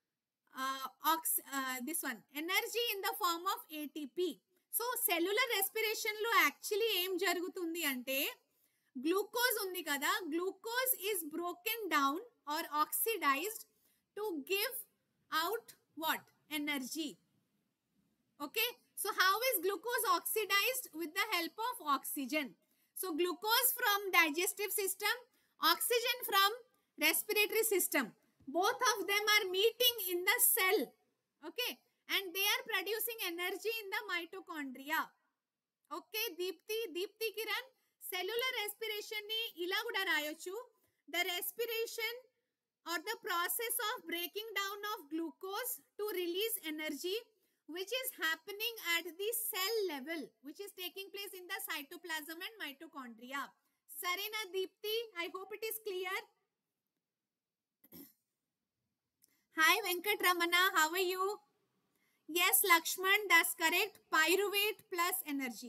this one energy in the form of ATP. So cellular respiration lo actually em jarugutundi ante glucose undi kada, glucose is broken down or oxidized to give out what? Energy. Okay, so how is glucose oxidized? With the help of oxygen. So glucose from digestive system, oxygen from respiratory system, both of them are meeting in the cell. Okay, and they are producing energy in the mitochondria. Okay, Deepti Kiran, cellular respiration ni ila kuda rayochu. The respiration or the process of breaking down of glucose to release energy which is happening at the cell level, which is taking place in the cytoplasm and mitochondria. Sarena Deepti, I hope it is clear. Hi Venkat Ramana, how are you? Yes Lakshman, that's correct. Pyruvate plus energy.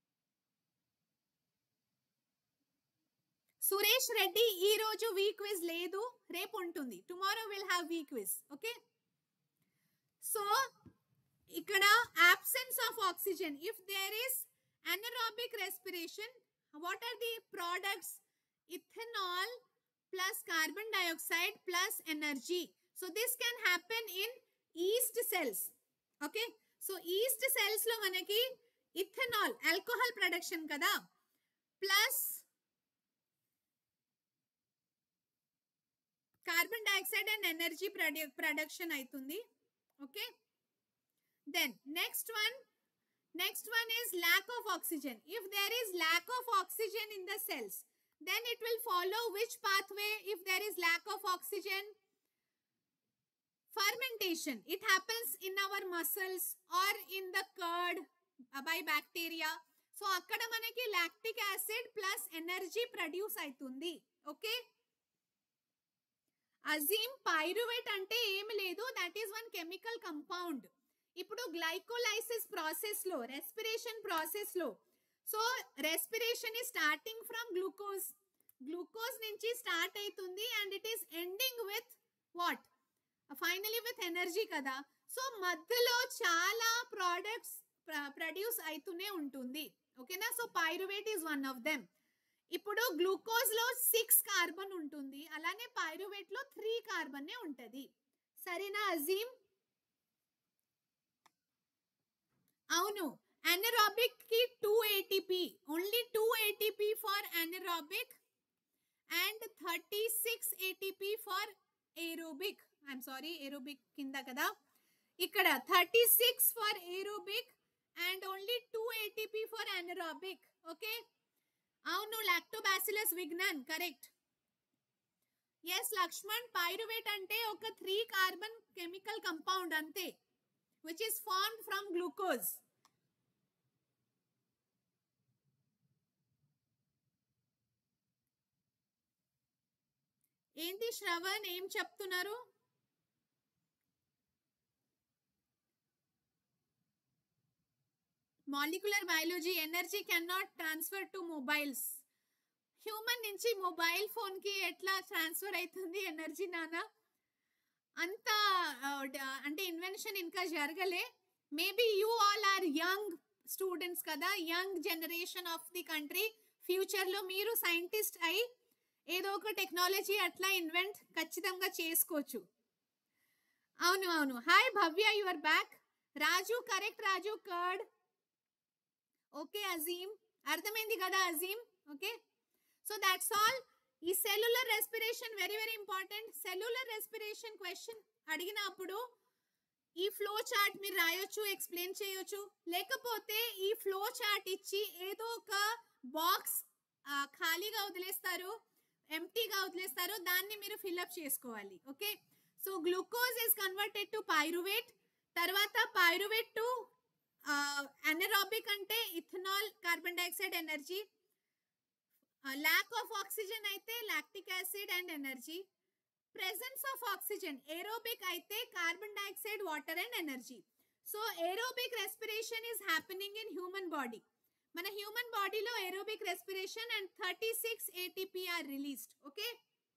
Suresh Reddy, ee roju week quiz ledu, repu untundi. Tomorrow we'll have week quiz. Okay, so ikkada absence of oxygen, if there is anaerobic respiration, what are the products? Ethanol plus carbon dioxide plus energy. So this can happen in yeast cells. Okay, so yeast cells lo manaki ethanol, alcohol production kada, plus carbon dioxide and energy production aitundi. Okay, then next one is lack of oxygen. If there is lack of oxygen in the cells, then it will follow which pathway? If there is lack of oxygen, fermentation. It happens in our muscles or in the curd by bacteria. So akkada manaki lactic acid plus energy produce aitundi. Okay, Azim, pyruvate ante em ledu, that is one chemical compound. ఇప్పుడు glycolysis process లో, respiration process లో, so respiration is starting from glucose నుంచి start అవుతుంది and it is ending with what? Finally with energy కదా. So మధ్యలో చాలా products produce అవుతూనే ఉంటుంది. ఓకేనా, so pyruvate is one of them. ఇప్పుడు గ్లూకోజ్ లో 6 కార్బన్ ఉంటుంది, అలానే పైరువేట్ లో 3 కార్బన్ ఉంటది. సరేనా అజీమ్? అవును, anaerobic ki 2 ATP, only 2 ATP for anaerobic and 36 ATP for aerobic. I'm sorry, aerobic kinda kada, ikkada 36 for aerobic and only 2 ATP for anaerobic. Okay, avunu lactobacillus vignan, correct. Yes Lakshman, pyruvate ante oka 3 carbon chemical compound ante, which is formed from glucose. ఏంటి శ్రవణ్, ఏం చెప్తున్నారు? Molecular biology, energy can not transfer to mobiles. Human నుంచి mobile phone కి ఎట్లా transfer అవుతుంది energy నానా? అంత అంటే ఇన్వెన్షన్ ఇంకా జరగలే. Maybe you all are young students కదా, young generation of the country. Future లో మీరు సైంటిస్ట్ అయి ఏదో ఒక టెక్నాలజీ అట్లా ఇన్వెంట్ ఖచ్చితంగా చేసుకోవచ్చు. అవును అవును. Hi Bhavya, you are back. Raju, correct Raju, curd. Okay Azim, అర్థమైంది కదా Azim? Okay, so that's all. ఈ cellular respiration very very important. Cellular respiration question అడిగినప్పుడు ఈ ఫ్లో చార్ట్ మీరు రాయొచ్చు, ఎక్స్ప్లెయిన్ చేయొచ్చు. లేకపోతే ఈ ఫ్లో చార్ట్ ఇచ్చి ఏదో ఒక బాక్స్ ఖాళీగా వదిలేస్తారు, ఎంప్టీగా వదిలేస్తారో దాన్ని మీరు ఫిల్అప్ చేసుకోవాలి. Okay, so glucose is converted to pyruvate. తర్వాత పైరువేట్ టు అనెరోబిక్ అంటే ethanol, carbon dioxide, energy. lack of oxygen అయితే lactic acid and energy. presence of oxygen aerobic అయితే carbon dioxide, water and energy. so aerobic respiration is happening in human body. మన human బాడీలో aerobic respiration and 36 ATP are released. okay,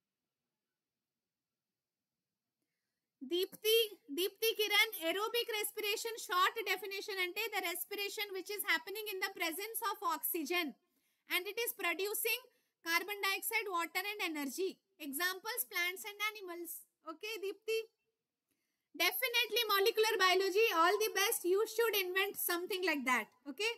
Deepti Kiran, aerobic respiration short definition అంటే the respiration which is happening in the presence of oxygen and it is producing carbon dioxide, water and energy. examples plants and animals. okay Deepthi, definitely molecular biology, all the best. you should invent something like that. okay,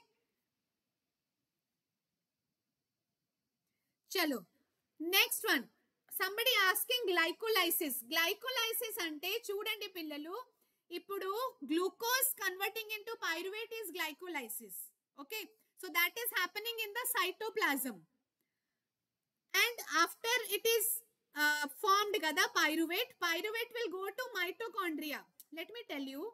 chalo next one. somebody asking glycolysis. glycolysis అంటే చూడండి పిల్లలు, ఇప్పుడు glucose converting into pyruvate is glycolysis. okay, so that is happening in the cytoplasm and after it is formed kada pyruvate will go to mitochondria. let me tell you.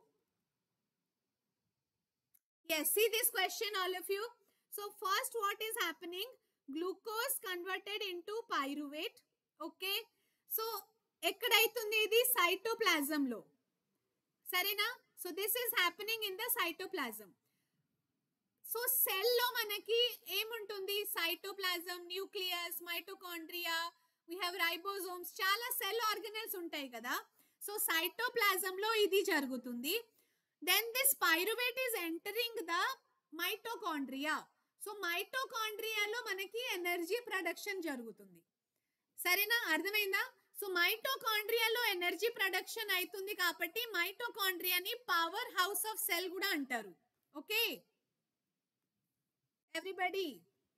yes, see this question all of you. so first what is happening, glucose converted into pyruvate. okay, so ekkadaitundi idi cytoplasm lo, sarena. so this is happening in the cytoplasm. So సెల్లో మనకి ఏముంటుంది, cytoplasm, nucleus, mitochondria, we have ribosomes, చాలా cell organelles ఉంటాయి కదా. So సైటోప్లాజంలో ఇది జరుగుతుంది. Then this pyruvate is entering the mitochondria. So మైటోకాండ్రియాలో మనకి ఎనర్జీ ప్రొడక్షన్ జరుగుతుంది. సరేనా, అర్థమైందా? సో మైటోకాండ్రియాలో ఎనర్జీ ప్రొడక్షన్ అవుతుంది కాబట్టి మైటోకాండ్రియాని పవర్ హౌస్ ఆఫ్ సెల్ కూడా అంటారు. Okay everybody,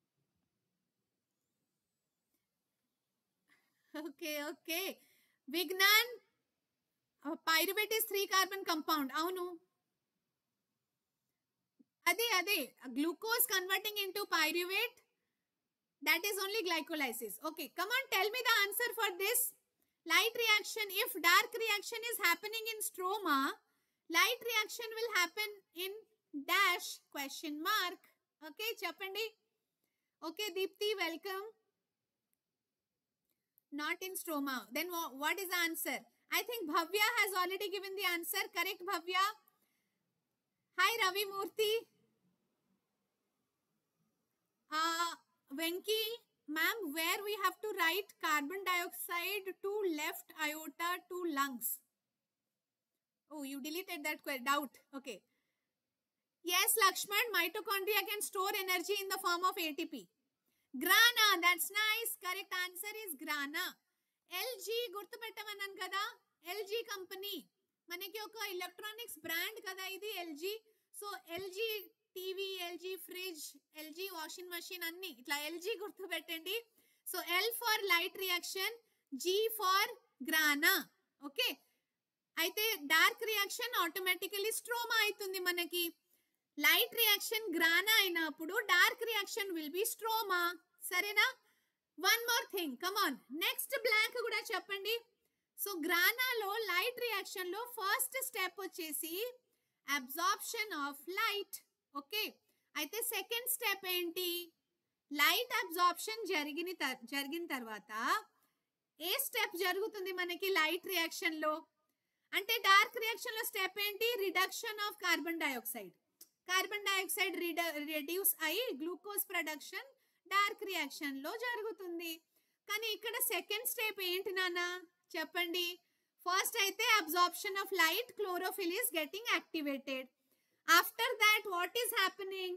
okay Vignan, pyruvate is 3 carbon compound. avunu ade glucose converting into pyruvate, that is only glycolysis. okay, come on, tell me the answer for this. light reaction, if dark reaction is happening in stroma, light reaction will happen in dash question mark. okay చెప్పండి. okay Deepthi, welcome. not in stroma, then what is the answer? I think Bhavya has already given the answer. correct Bhavya? hi Ravi Murthy. Venki ma'am, where we have to write carbon dioxide to left aorta to lungs? oh, you deleted that doubt. okay, yes Lakshman, mitochondria can store energy in the form of ATP. grana, that's nice. correct answer is grana. LG గుర్తు పెట్టమన్నాను కదా, LG company మనకి ఒక electronics brand కదా ఇది LG. So LG TV, LG fridge, LG washing machine అన్ని ఇట్లా LG గుర్తు పెట్టండి. So L for light reaction, G for grana. Okay, అయితే డార్క్ రియాక్షన్ ఆటోమేటికల్లీ స్ట్రోమా అవుతుంది మనకి. లైట్ రియాక్షన్ గ్రానా అయినప్పుడు dark reaction will be stroma. సరేనా? One more thing, come on, next blank కూడా చెప్పండి. సో గ్రానాలో లైట్ రియాక్షన్ లో first step వచ్చేసి అబ్జార్ప్షన్ ఆఫ్ లైట్. ఓకే, అయితే సెకండ్ స్టెప్ ఏంటి? లైట్ అబ్జార్ప్షన్ జరిగిన తర్వాత ఏ స్టెప్ జరుగుతుంది మనకి లైట్ రియాక్షన్ లో? అంటే డార్క్ రియాక్షన్ లో స్టెప్ ఏంటి? Reduction of carbon dioxide. Carbon dioxide reduce అయ్యి గ్లూకోజ్ ప్రొడక్షన్ డార్క్ రియాక్షన్ లో జరుగుతుంది. కానీ ఇక్కడ సెకండ్ స్టెప్ ఏంటి నాన్న చెప్పండి? ఫస్ట్ అయితే absorption of light, chlorophyll is getting activated. After that what is happening?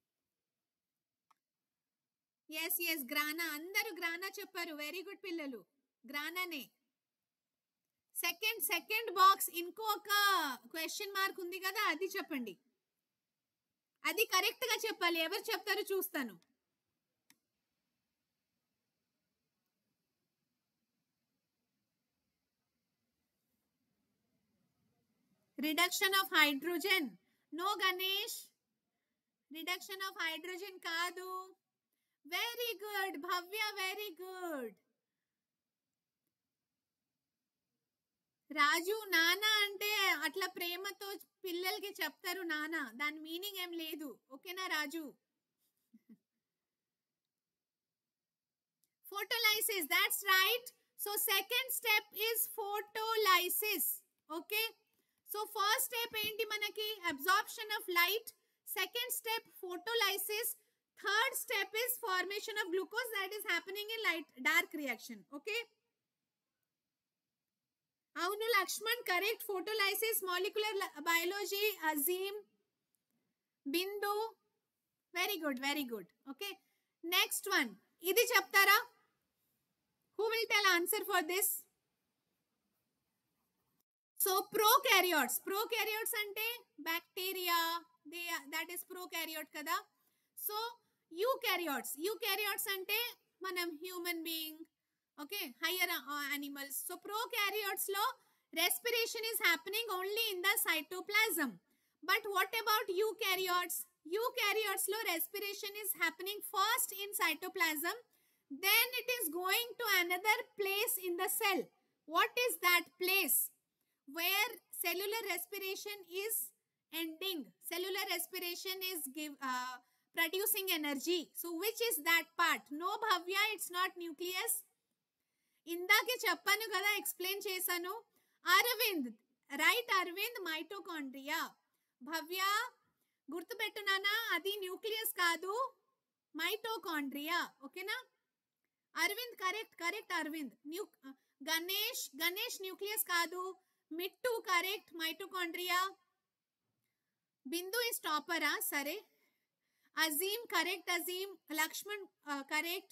Yes yes grana, అందరూ గ్రానా చెప్పారు. వెరీ గుడ్ పిల్లలు, గ్రానానే. సెకండ్ బాక్స్ ఇంకొక క్వశ్చన్ మార్క్ ఉంది కదా, అది చెప్పండి. అది కరెక్ట్ గా చెప్పాలి. ఎవరు చెప్తారో చూస్తాను. Reduction of hydrogen. No Ganesh, reduction of hydrogen కాదు. Very good Bhavya, very good. Raju నానా అంటే అట్లా ప్రేమతో పిల్లలకి చెప్తారు నానా, దాని మీనింగ్ ఏం లేదు. ఓకేనా రాజు? Photolysis, that's right. So second step is photolysis. Okay, so first step enti manaki absorption of light, second step photolysis, third step is formation of glucose, that is happening in light dark reaction. Okay, avunu Lakshman, correct. Photolysis, molecular biology, Azim, Bindu, very good, very good. Okay, next one, idi cheptara? Who will tell answer for this? So prokaryotes ante bacteria, that is prokaryote kada. So eukaryotes ante manam human being, okay, higher animals. So prokaryotes lo respiration is happening only in the cytoplasm. But what about eukaryotes? Eukaryotes lo respiration is happening first in cytoplasm, then it is going to another place in the cell. What is that place where cellular respiration is ending? Cellular respiration is producing energy. So which is that part? No Bhavya, it's not nucleus. ఇందాకే చెప్పాను కదా, explain చేశాను. Aravind, right Aravind, mitochondria. Bhavya గుర్తుపెట్టునానా, అది nucleus కాదు, mitochondria. ఓకేనా Aravind? Correct Aravind. Ganesh nucleus కాదు. Mittu correct, mitochondria. Bindu is topper, సరే. అజీమ్ కరెక్ట్, అజీమ్. లక్ష్మణ్ కరెక్ట్,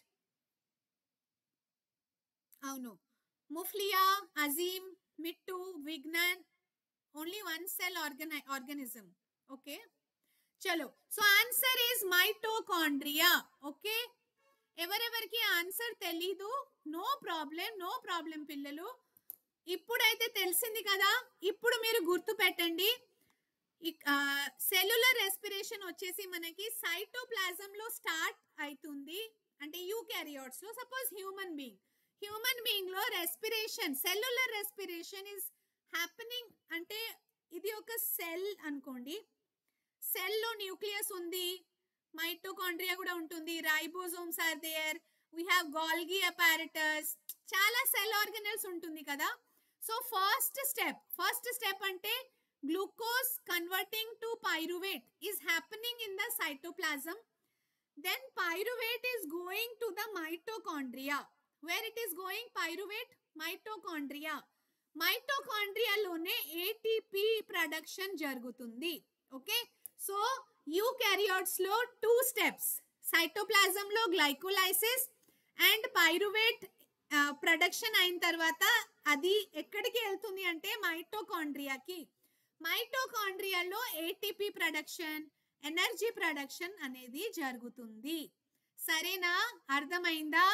అవును. Mufliya, Azim, Mittu, Vignan, only one cell organism. Okay చలో, so answer is mitochondria. Okay, ఎవరెవరికి ఆన్సర్ తెలీదు, నో ప్రాబ్లం పిల్లలు. ఇప్పుడైతే తెలిసింది కదా, ఇప్పుడు మీరు గుర్తు పెట్టండి. సెల్యులర్ రెస్పిరేషన్ వచ్చేసి మనకి సైటోప్లాజం లో స్టార్ట్ అవుతుంది, అంటే యూకారియోట్స్ లో. సపోజ్ హ్యూమన్ బీయింగ్ లో respiration, cellular respiration is happening, అంటే ఇది ఒక సెల్ అనుకోండి. సెల్ లో న్యూక్లియస్ ఉంది, మైటోకాండ్రియా కూడా ఉంటుంది, ribosomes are there, we have Golgi apparatus, చాలా సెల్ ఆర్గనల్స్ ఉంటుంది కదా. సో ఫస్ట్ స్టెప్ అంటే glucose converting to pyruvate is happening in the cytoplasm. Then pyruvate is going to the mitochondria. Where it is going? Pyruvate, mitochondria. Mitochondria lone ATP production జరుగుతుంది. Okay, so eukaryotes లో 2 steps, cytoplasm లో glycolysis and pyruvate production అయిన తర్వాత అది ఎక్కడికి వెళ్తుంది అంటే మైటోకాండ్రియాకి. మైటోకాండ్రియాలో ఏటీపీ ప్రొడక్షన్, ఎనర్జీ ప్రొడక్షన్ అనేది జరుగుతుంది. సరేనా, అర్థమైందా?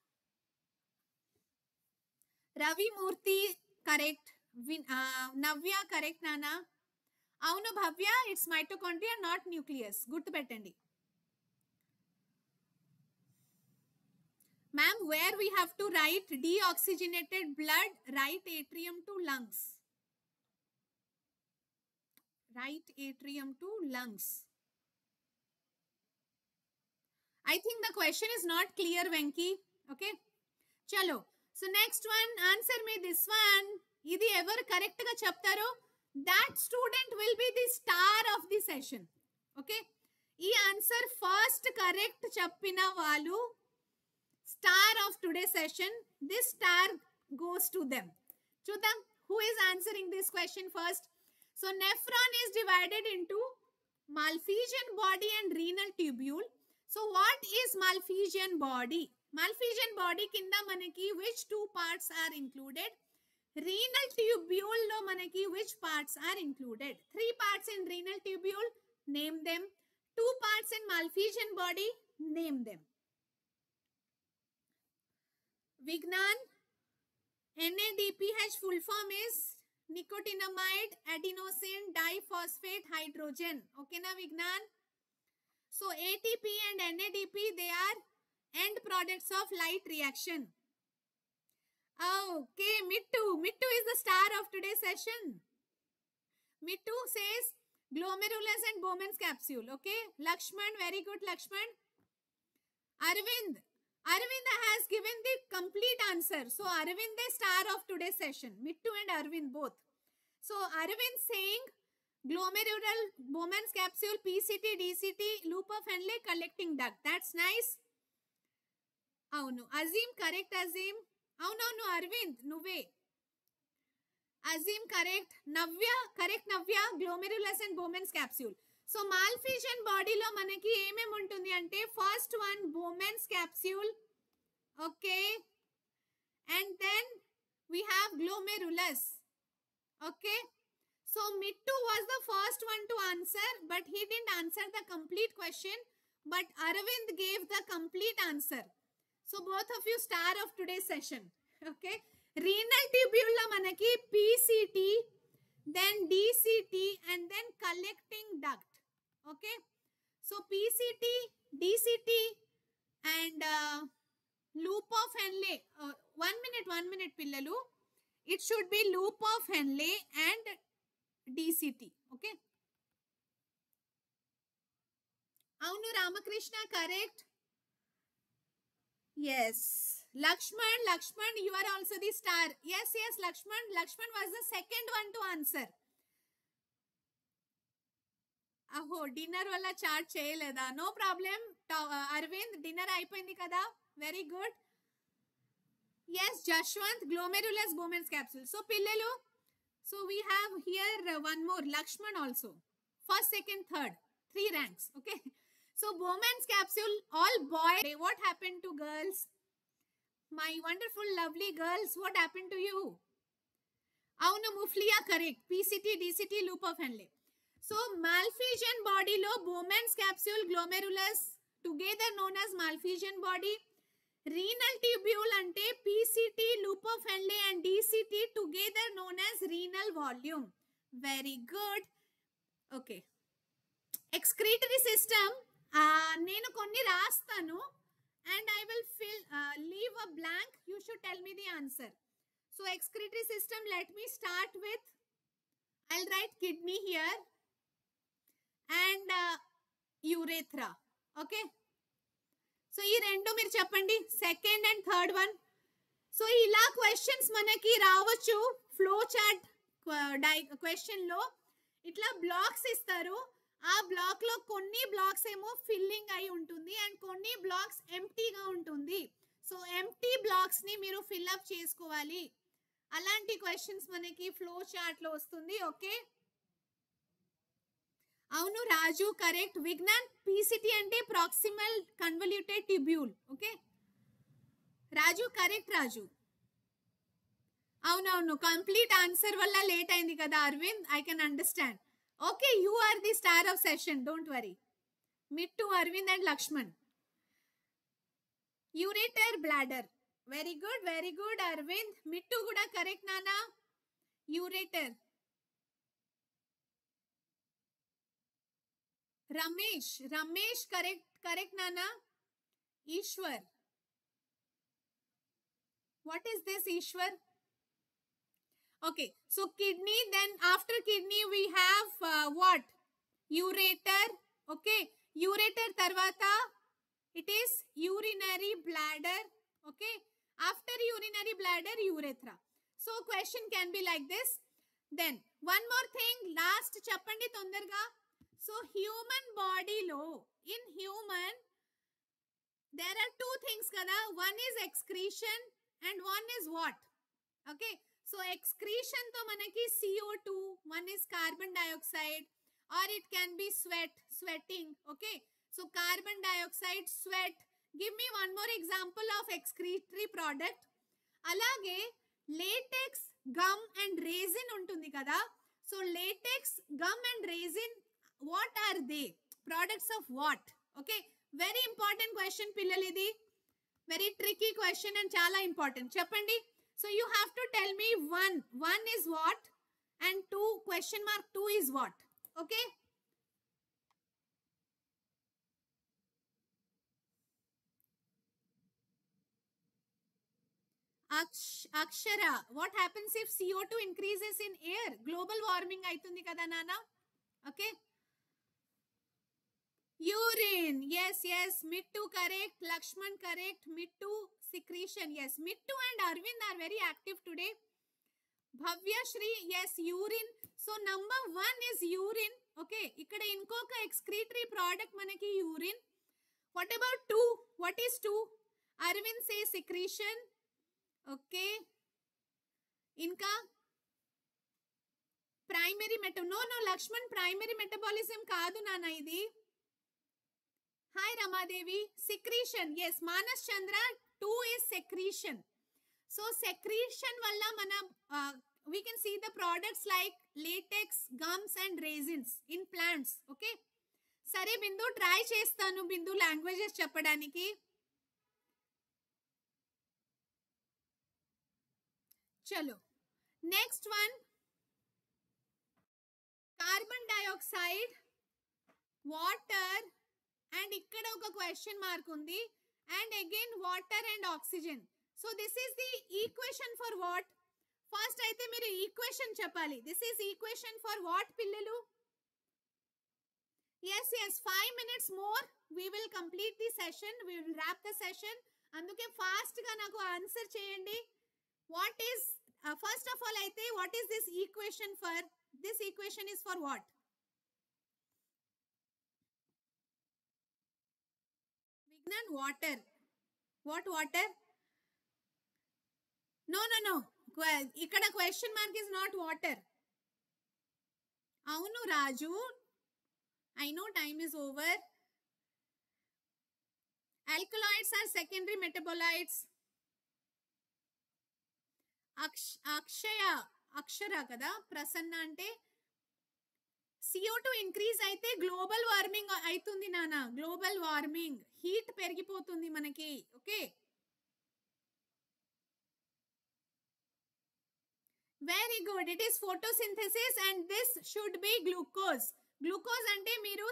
రవిమూర్తి కరెక్ట్, నవ్య కరెక్ట్ నానా. అవును Bhavya, it's mitochondria not nucleus, గుర్తుపెట్టండి. Ma'am, where we have to write deoxygenated blood, right atrium to lungs. Right atrium to lungs. I think the question is not clear, Venki. Okay. Chalo. So next one, answer me this one. Idi ever correct ga cheptaro, that student will be the star of the session. Okay. Ee answer first correct cheppina valu star of today's session. This star goes to them. Chudam, who is answering this question first? So nephron is divided into Malpighian body and renal tubule. So what is Malpighian body? Malpighian body kinda manaki which 2 parts are included? Renal tubule lo manaki which parts are included? 3 parts in renal tubule, name them. 2 parts in Malpighian body, name them. Vignan, NADPH full form is nicotinamide adenosine diphosphate hydrogen. Okay na Vignan? So ATP and NADP, they are end products of light reaction. Okay, Mittu. Mittu is the star of today's session. Mittu says glomerulus and Bowman's capsule. Okay, Lakshman, very good, Lakshman. Arvind. Arvind has given the complete answer. So Arvind is star of today's session. Mittu and Arvind both. So Arvind saying glomerular, Bowman's capsule, PCT, DCT, loop of Henle, collecting duct. That's nice. Avunu. Azim, correct Azim. Avunu, Arvind, nuve. Azim, correct. Navya, correct Navya, glomerulus and Bowman's capsule. So malphizian body lo manaki emem untundi ante first one Bowman's capsule. Okay. And then we have glomerulus. Okay. So Mittu was the first one to answer, but he didn't answer the complete question. But Arvind gave the complete answer. So both of you star of today's session. Okay. Renal tubule la manaki PCT, then DCT, and then collecting duct. Okay. So PCT, DCT, and loop of Henle. 1 minute, Pillalu. It should be loop of Henle and DCT. Okay. Avunu Ramakrishna, correct? Yes. Lakshman, you are also the star. Yes, Lakshman. Lakshman was the second one to answer. Aho, dinner wala chart cheyaleda. No problem. Arvind, dinner అయిపోయింది kada. Very good. Yes, Jashwant, glomerulus Bowman's capsule. So, Pillalu, so we have here one more, Lakshman also. First, second, third. 3 ranks. Okay. So, Bowman's capsule, all boys. What happened to girls? My wonderful, lovely girls, what happened to you? Avunu Mufliya, correct. PCT, DCT, loop of Henle. So, malphizian body lo Bowman's capsule, glomerulus, together known as malphizian body. Renal tubule ante PCT, loop of Henle, and DCT together known as renal volume. Very good. Okay. Excretory system. Nenu konni rastanu and I will leave a blank. You should tell me the answer. So excretory system, let me start with, I'll write kidney here and urethra. Okay. So ee rendu meer cheppandi, second and third one. So ila questions manaki raavachu flow chart question lo itla blocks istaru. ఆ block లో కొన్ని blocks ఏమో filling అయి ఉంటుంది and కొన్ని blocks ఎంప్టీగా ఉంటుంది. So empty blocks ని మీరు ఫిల్ అప్ చేసుకోవాలి. అలాంటి క్వశ్చన్స్ మనకి ఫ్లో చార్ట్ లో వస్తుంది. ఓకే, అవును రాజు కరెక్ట్. విజ్ఞాన్, పీసీటీ అంటే proximal convoluted tubule. Okay Raju correct. Raju అవునవును, కంప్లీట్ ఆన్సర్ వల్ల లేట్ అయింది కదా Aravind, I can understand. Okay, you are the star of session, don't worry. Mittu, Arvind and Lakshman. Ureter, bladder. Very good Arvind. Mittu kuda correct nana. Ureter. Ramesh correct nana. Ishwar. What is this Ishwar? Okay, so kidney, then after kidney we have what? Ureter. Okay, ureter tarvata it is urinary bladder. Okay, after urinary bladder, urethra. So question can be like this. Then one more thing, last chappandi tondarga. So human body lo, in human there are two things kada. One is excretion and one is what? Okay, so excretion to manaki CO2, one is carbon dioxide, or it can be sweating. Okay, so carbon dioxide, sweat. Give me one more example of excretory product. Alage latex, gum and resin untundi kada. So latex, gum and resin, what are they? Products of what? Okay, very important question pillalidi. Very tricky question and chala important. Cheppandi. So you have to tell me one is what and two is what. Okay. Akshara, what happens if CO2 increases in air? Global warming aitundi kada nana. Okay. Urine. Yes, yes. Mittu correct. Lakshman correct. Mittu secretion. Yes. Mittu and Arvind are very active today. Bhavya Shri. Yes, urine. So number 1 is urine. Okay. Ikkada inkoka excretory product manaki urine. What about 2? What is 2? Arvind says secretion. Okay. Inka primary no, Lakshman, primary metabolism kaadu nana idi. Hi Ramadevi. Secretion. Yes, Manas Chandra, 2 is secretion. So secretion valla mana we can see the products like latex, gums and resins in plants. Okay. Sare Bindu, try chestanu Bindu languages cheppadaniki. Chalo. Next one. Carbon dioxide, water, and ikkada oka question mark undi, and again water and oxygen. So this is the equation for what? First aithe meeru equation cheppali. This is equation for what pillalu? Yes, 5 minutes more we will complete the session. We will wrap the session. Anduke fast ga naku answer cheyandi. What is first of all aithe what is this equation for? This equation is for what? Vignan, water. What water? No. Ikkada question mark is not water. Avunu Raju. I know time is over. Alkaloids are secondary metabolites. Akshara kada. Prasanna ante CO2 increase aithe global warming aitundi nana. Global warming. Heat perigipotundi manaki. Okay. Very good. It is photosynthesis and this should be glucose. Glucose ante meeru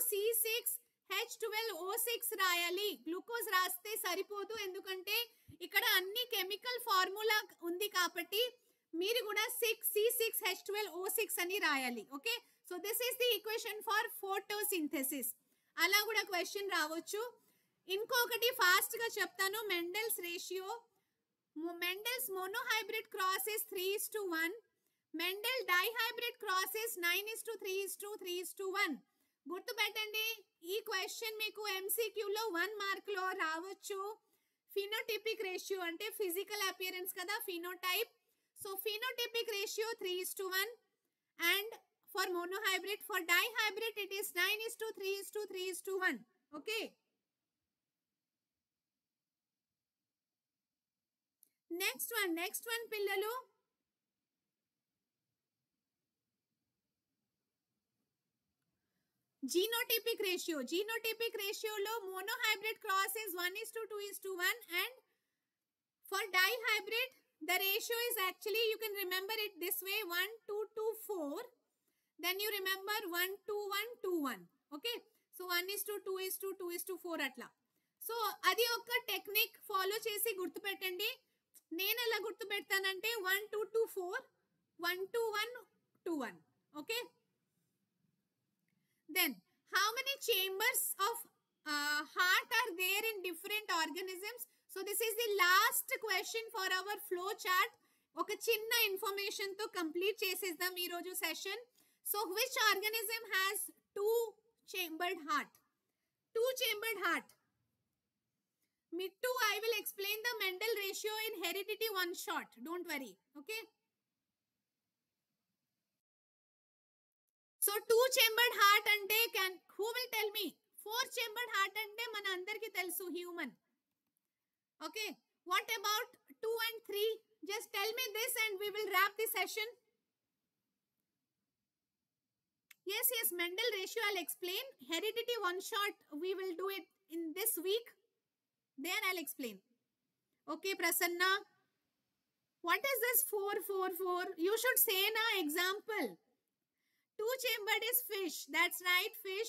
C6H12O6 rayali. Glucose raste saripodu endukante ikkada anni chemical formula undi kabatti meeru kuda C6H12O6 ani rayali. Okay. So this is the equation for photosynthesis. Ala kuda question ravochu. Inkokati fast ga cheptanu. Mendel's ratio. Mendel's monohybrid cross is 3:1. Mendel dihybrid cross is 9:3:3:1. గుర్తు పెట్టండి. ఈ question మీకు MCQ లో 1 mark లో రావచ్చు. Phenotypic ratio అంటే physical appearance కదా, phenotype. So phenotypic ratio 3:1 and for monohybrid, for dihybrid it is 9:3:3:1. Okay. Next one పిల్లలు. Genotypic ratio. Genotypic ratio lo monohybrid cross is 1:2:1 and for dihybrid the ratio is actually, you can remember it this way, 1:2:4. Then you remember 1:1:2:1. Okay. So 1:2:2:4 atla. So adi oka technique follow chesi gurtu pettandi. నేను ఎలా గుర్తు పెడతానంటే 1:2:4 1:1:2:1. Okay. Then how many chambers of heart are there in different organisms? So this is the last question for our flow chart. Oka chinna information to complete చేసేద్దాం ఈ రోజు సెషన్. So which organism has two chambered heart? Two chambered heart. Mittu, I will explain the Mendel ratio in heredity one shot. Don't worry. Okay. So two chambered heart ante who will tell me? Four chambered heart ante mana andarki telusu, human. Okay. What about 2 and 3? Just tell me this and we will wrap the session. Yes, Mendel ratio I'll explain. Heredity one shot we will do it in this week. Then I'll explain. Okay, Prasanna. What is this 4:4:4? You should say na example. Two chambered is fish. That's right, fish.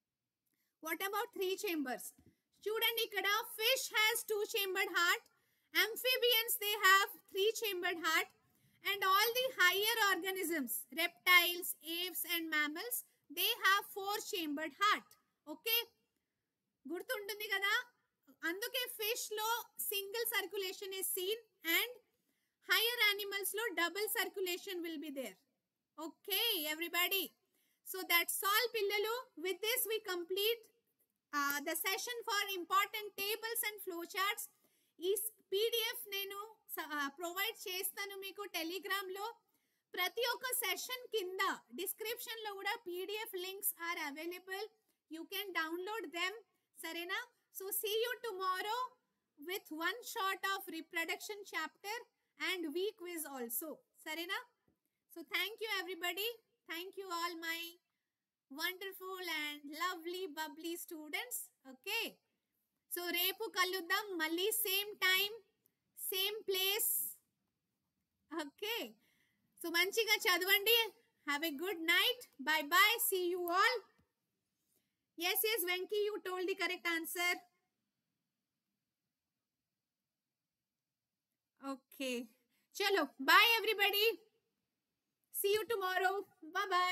What about 3 chambers? Student, ikkada fish has 2 chambered heart Amphibians, they have 3-chambered heart. And all the higher organisms, reptiles, aves and mammals, they have 4-chambered heart. Okay? గుర్తుంటుంది కదా, అందుకే fish లో single circulation is seen and higher animals lo double circulation will be there. Okay everybody, so that's all pillalu. With this we complete the session for important tables and flowcharts. Is PDF nenu provide chestanu meeku telegram lo. Prati oka session kinda description lo kuda PDF links are available, you can download them. Sarena, so see you tomorrow with one shot of reproduction chapter and week quiz also. Sarena, so thank you everybody, thank you all my wonderful and lovely bubbly students. Okay, so repu kaluddam malli same time same place. Okay, so manchiga chadavandi, have a good night, bye bye, see you all. Yes, Venki, you told the correct answer. Okay, chalo, bye everybody, see you tomorrow, bye bye.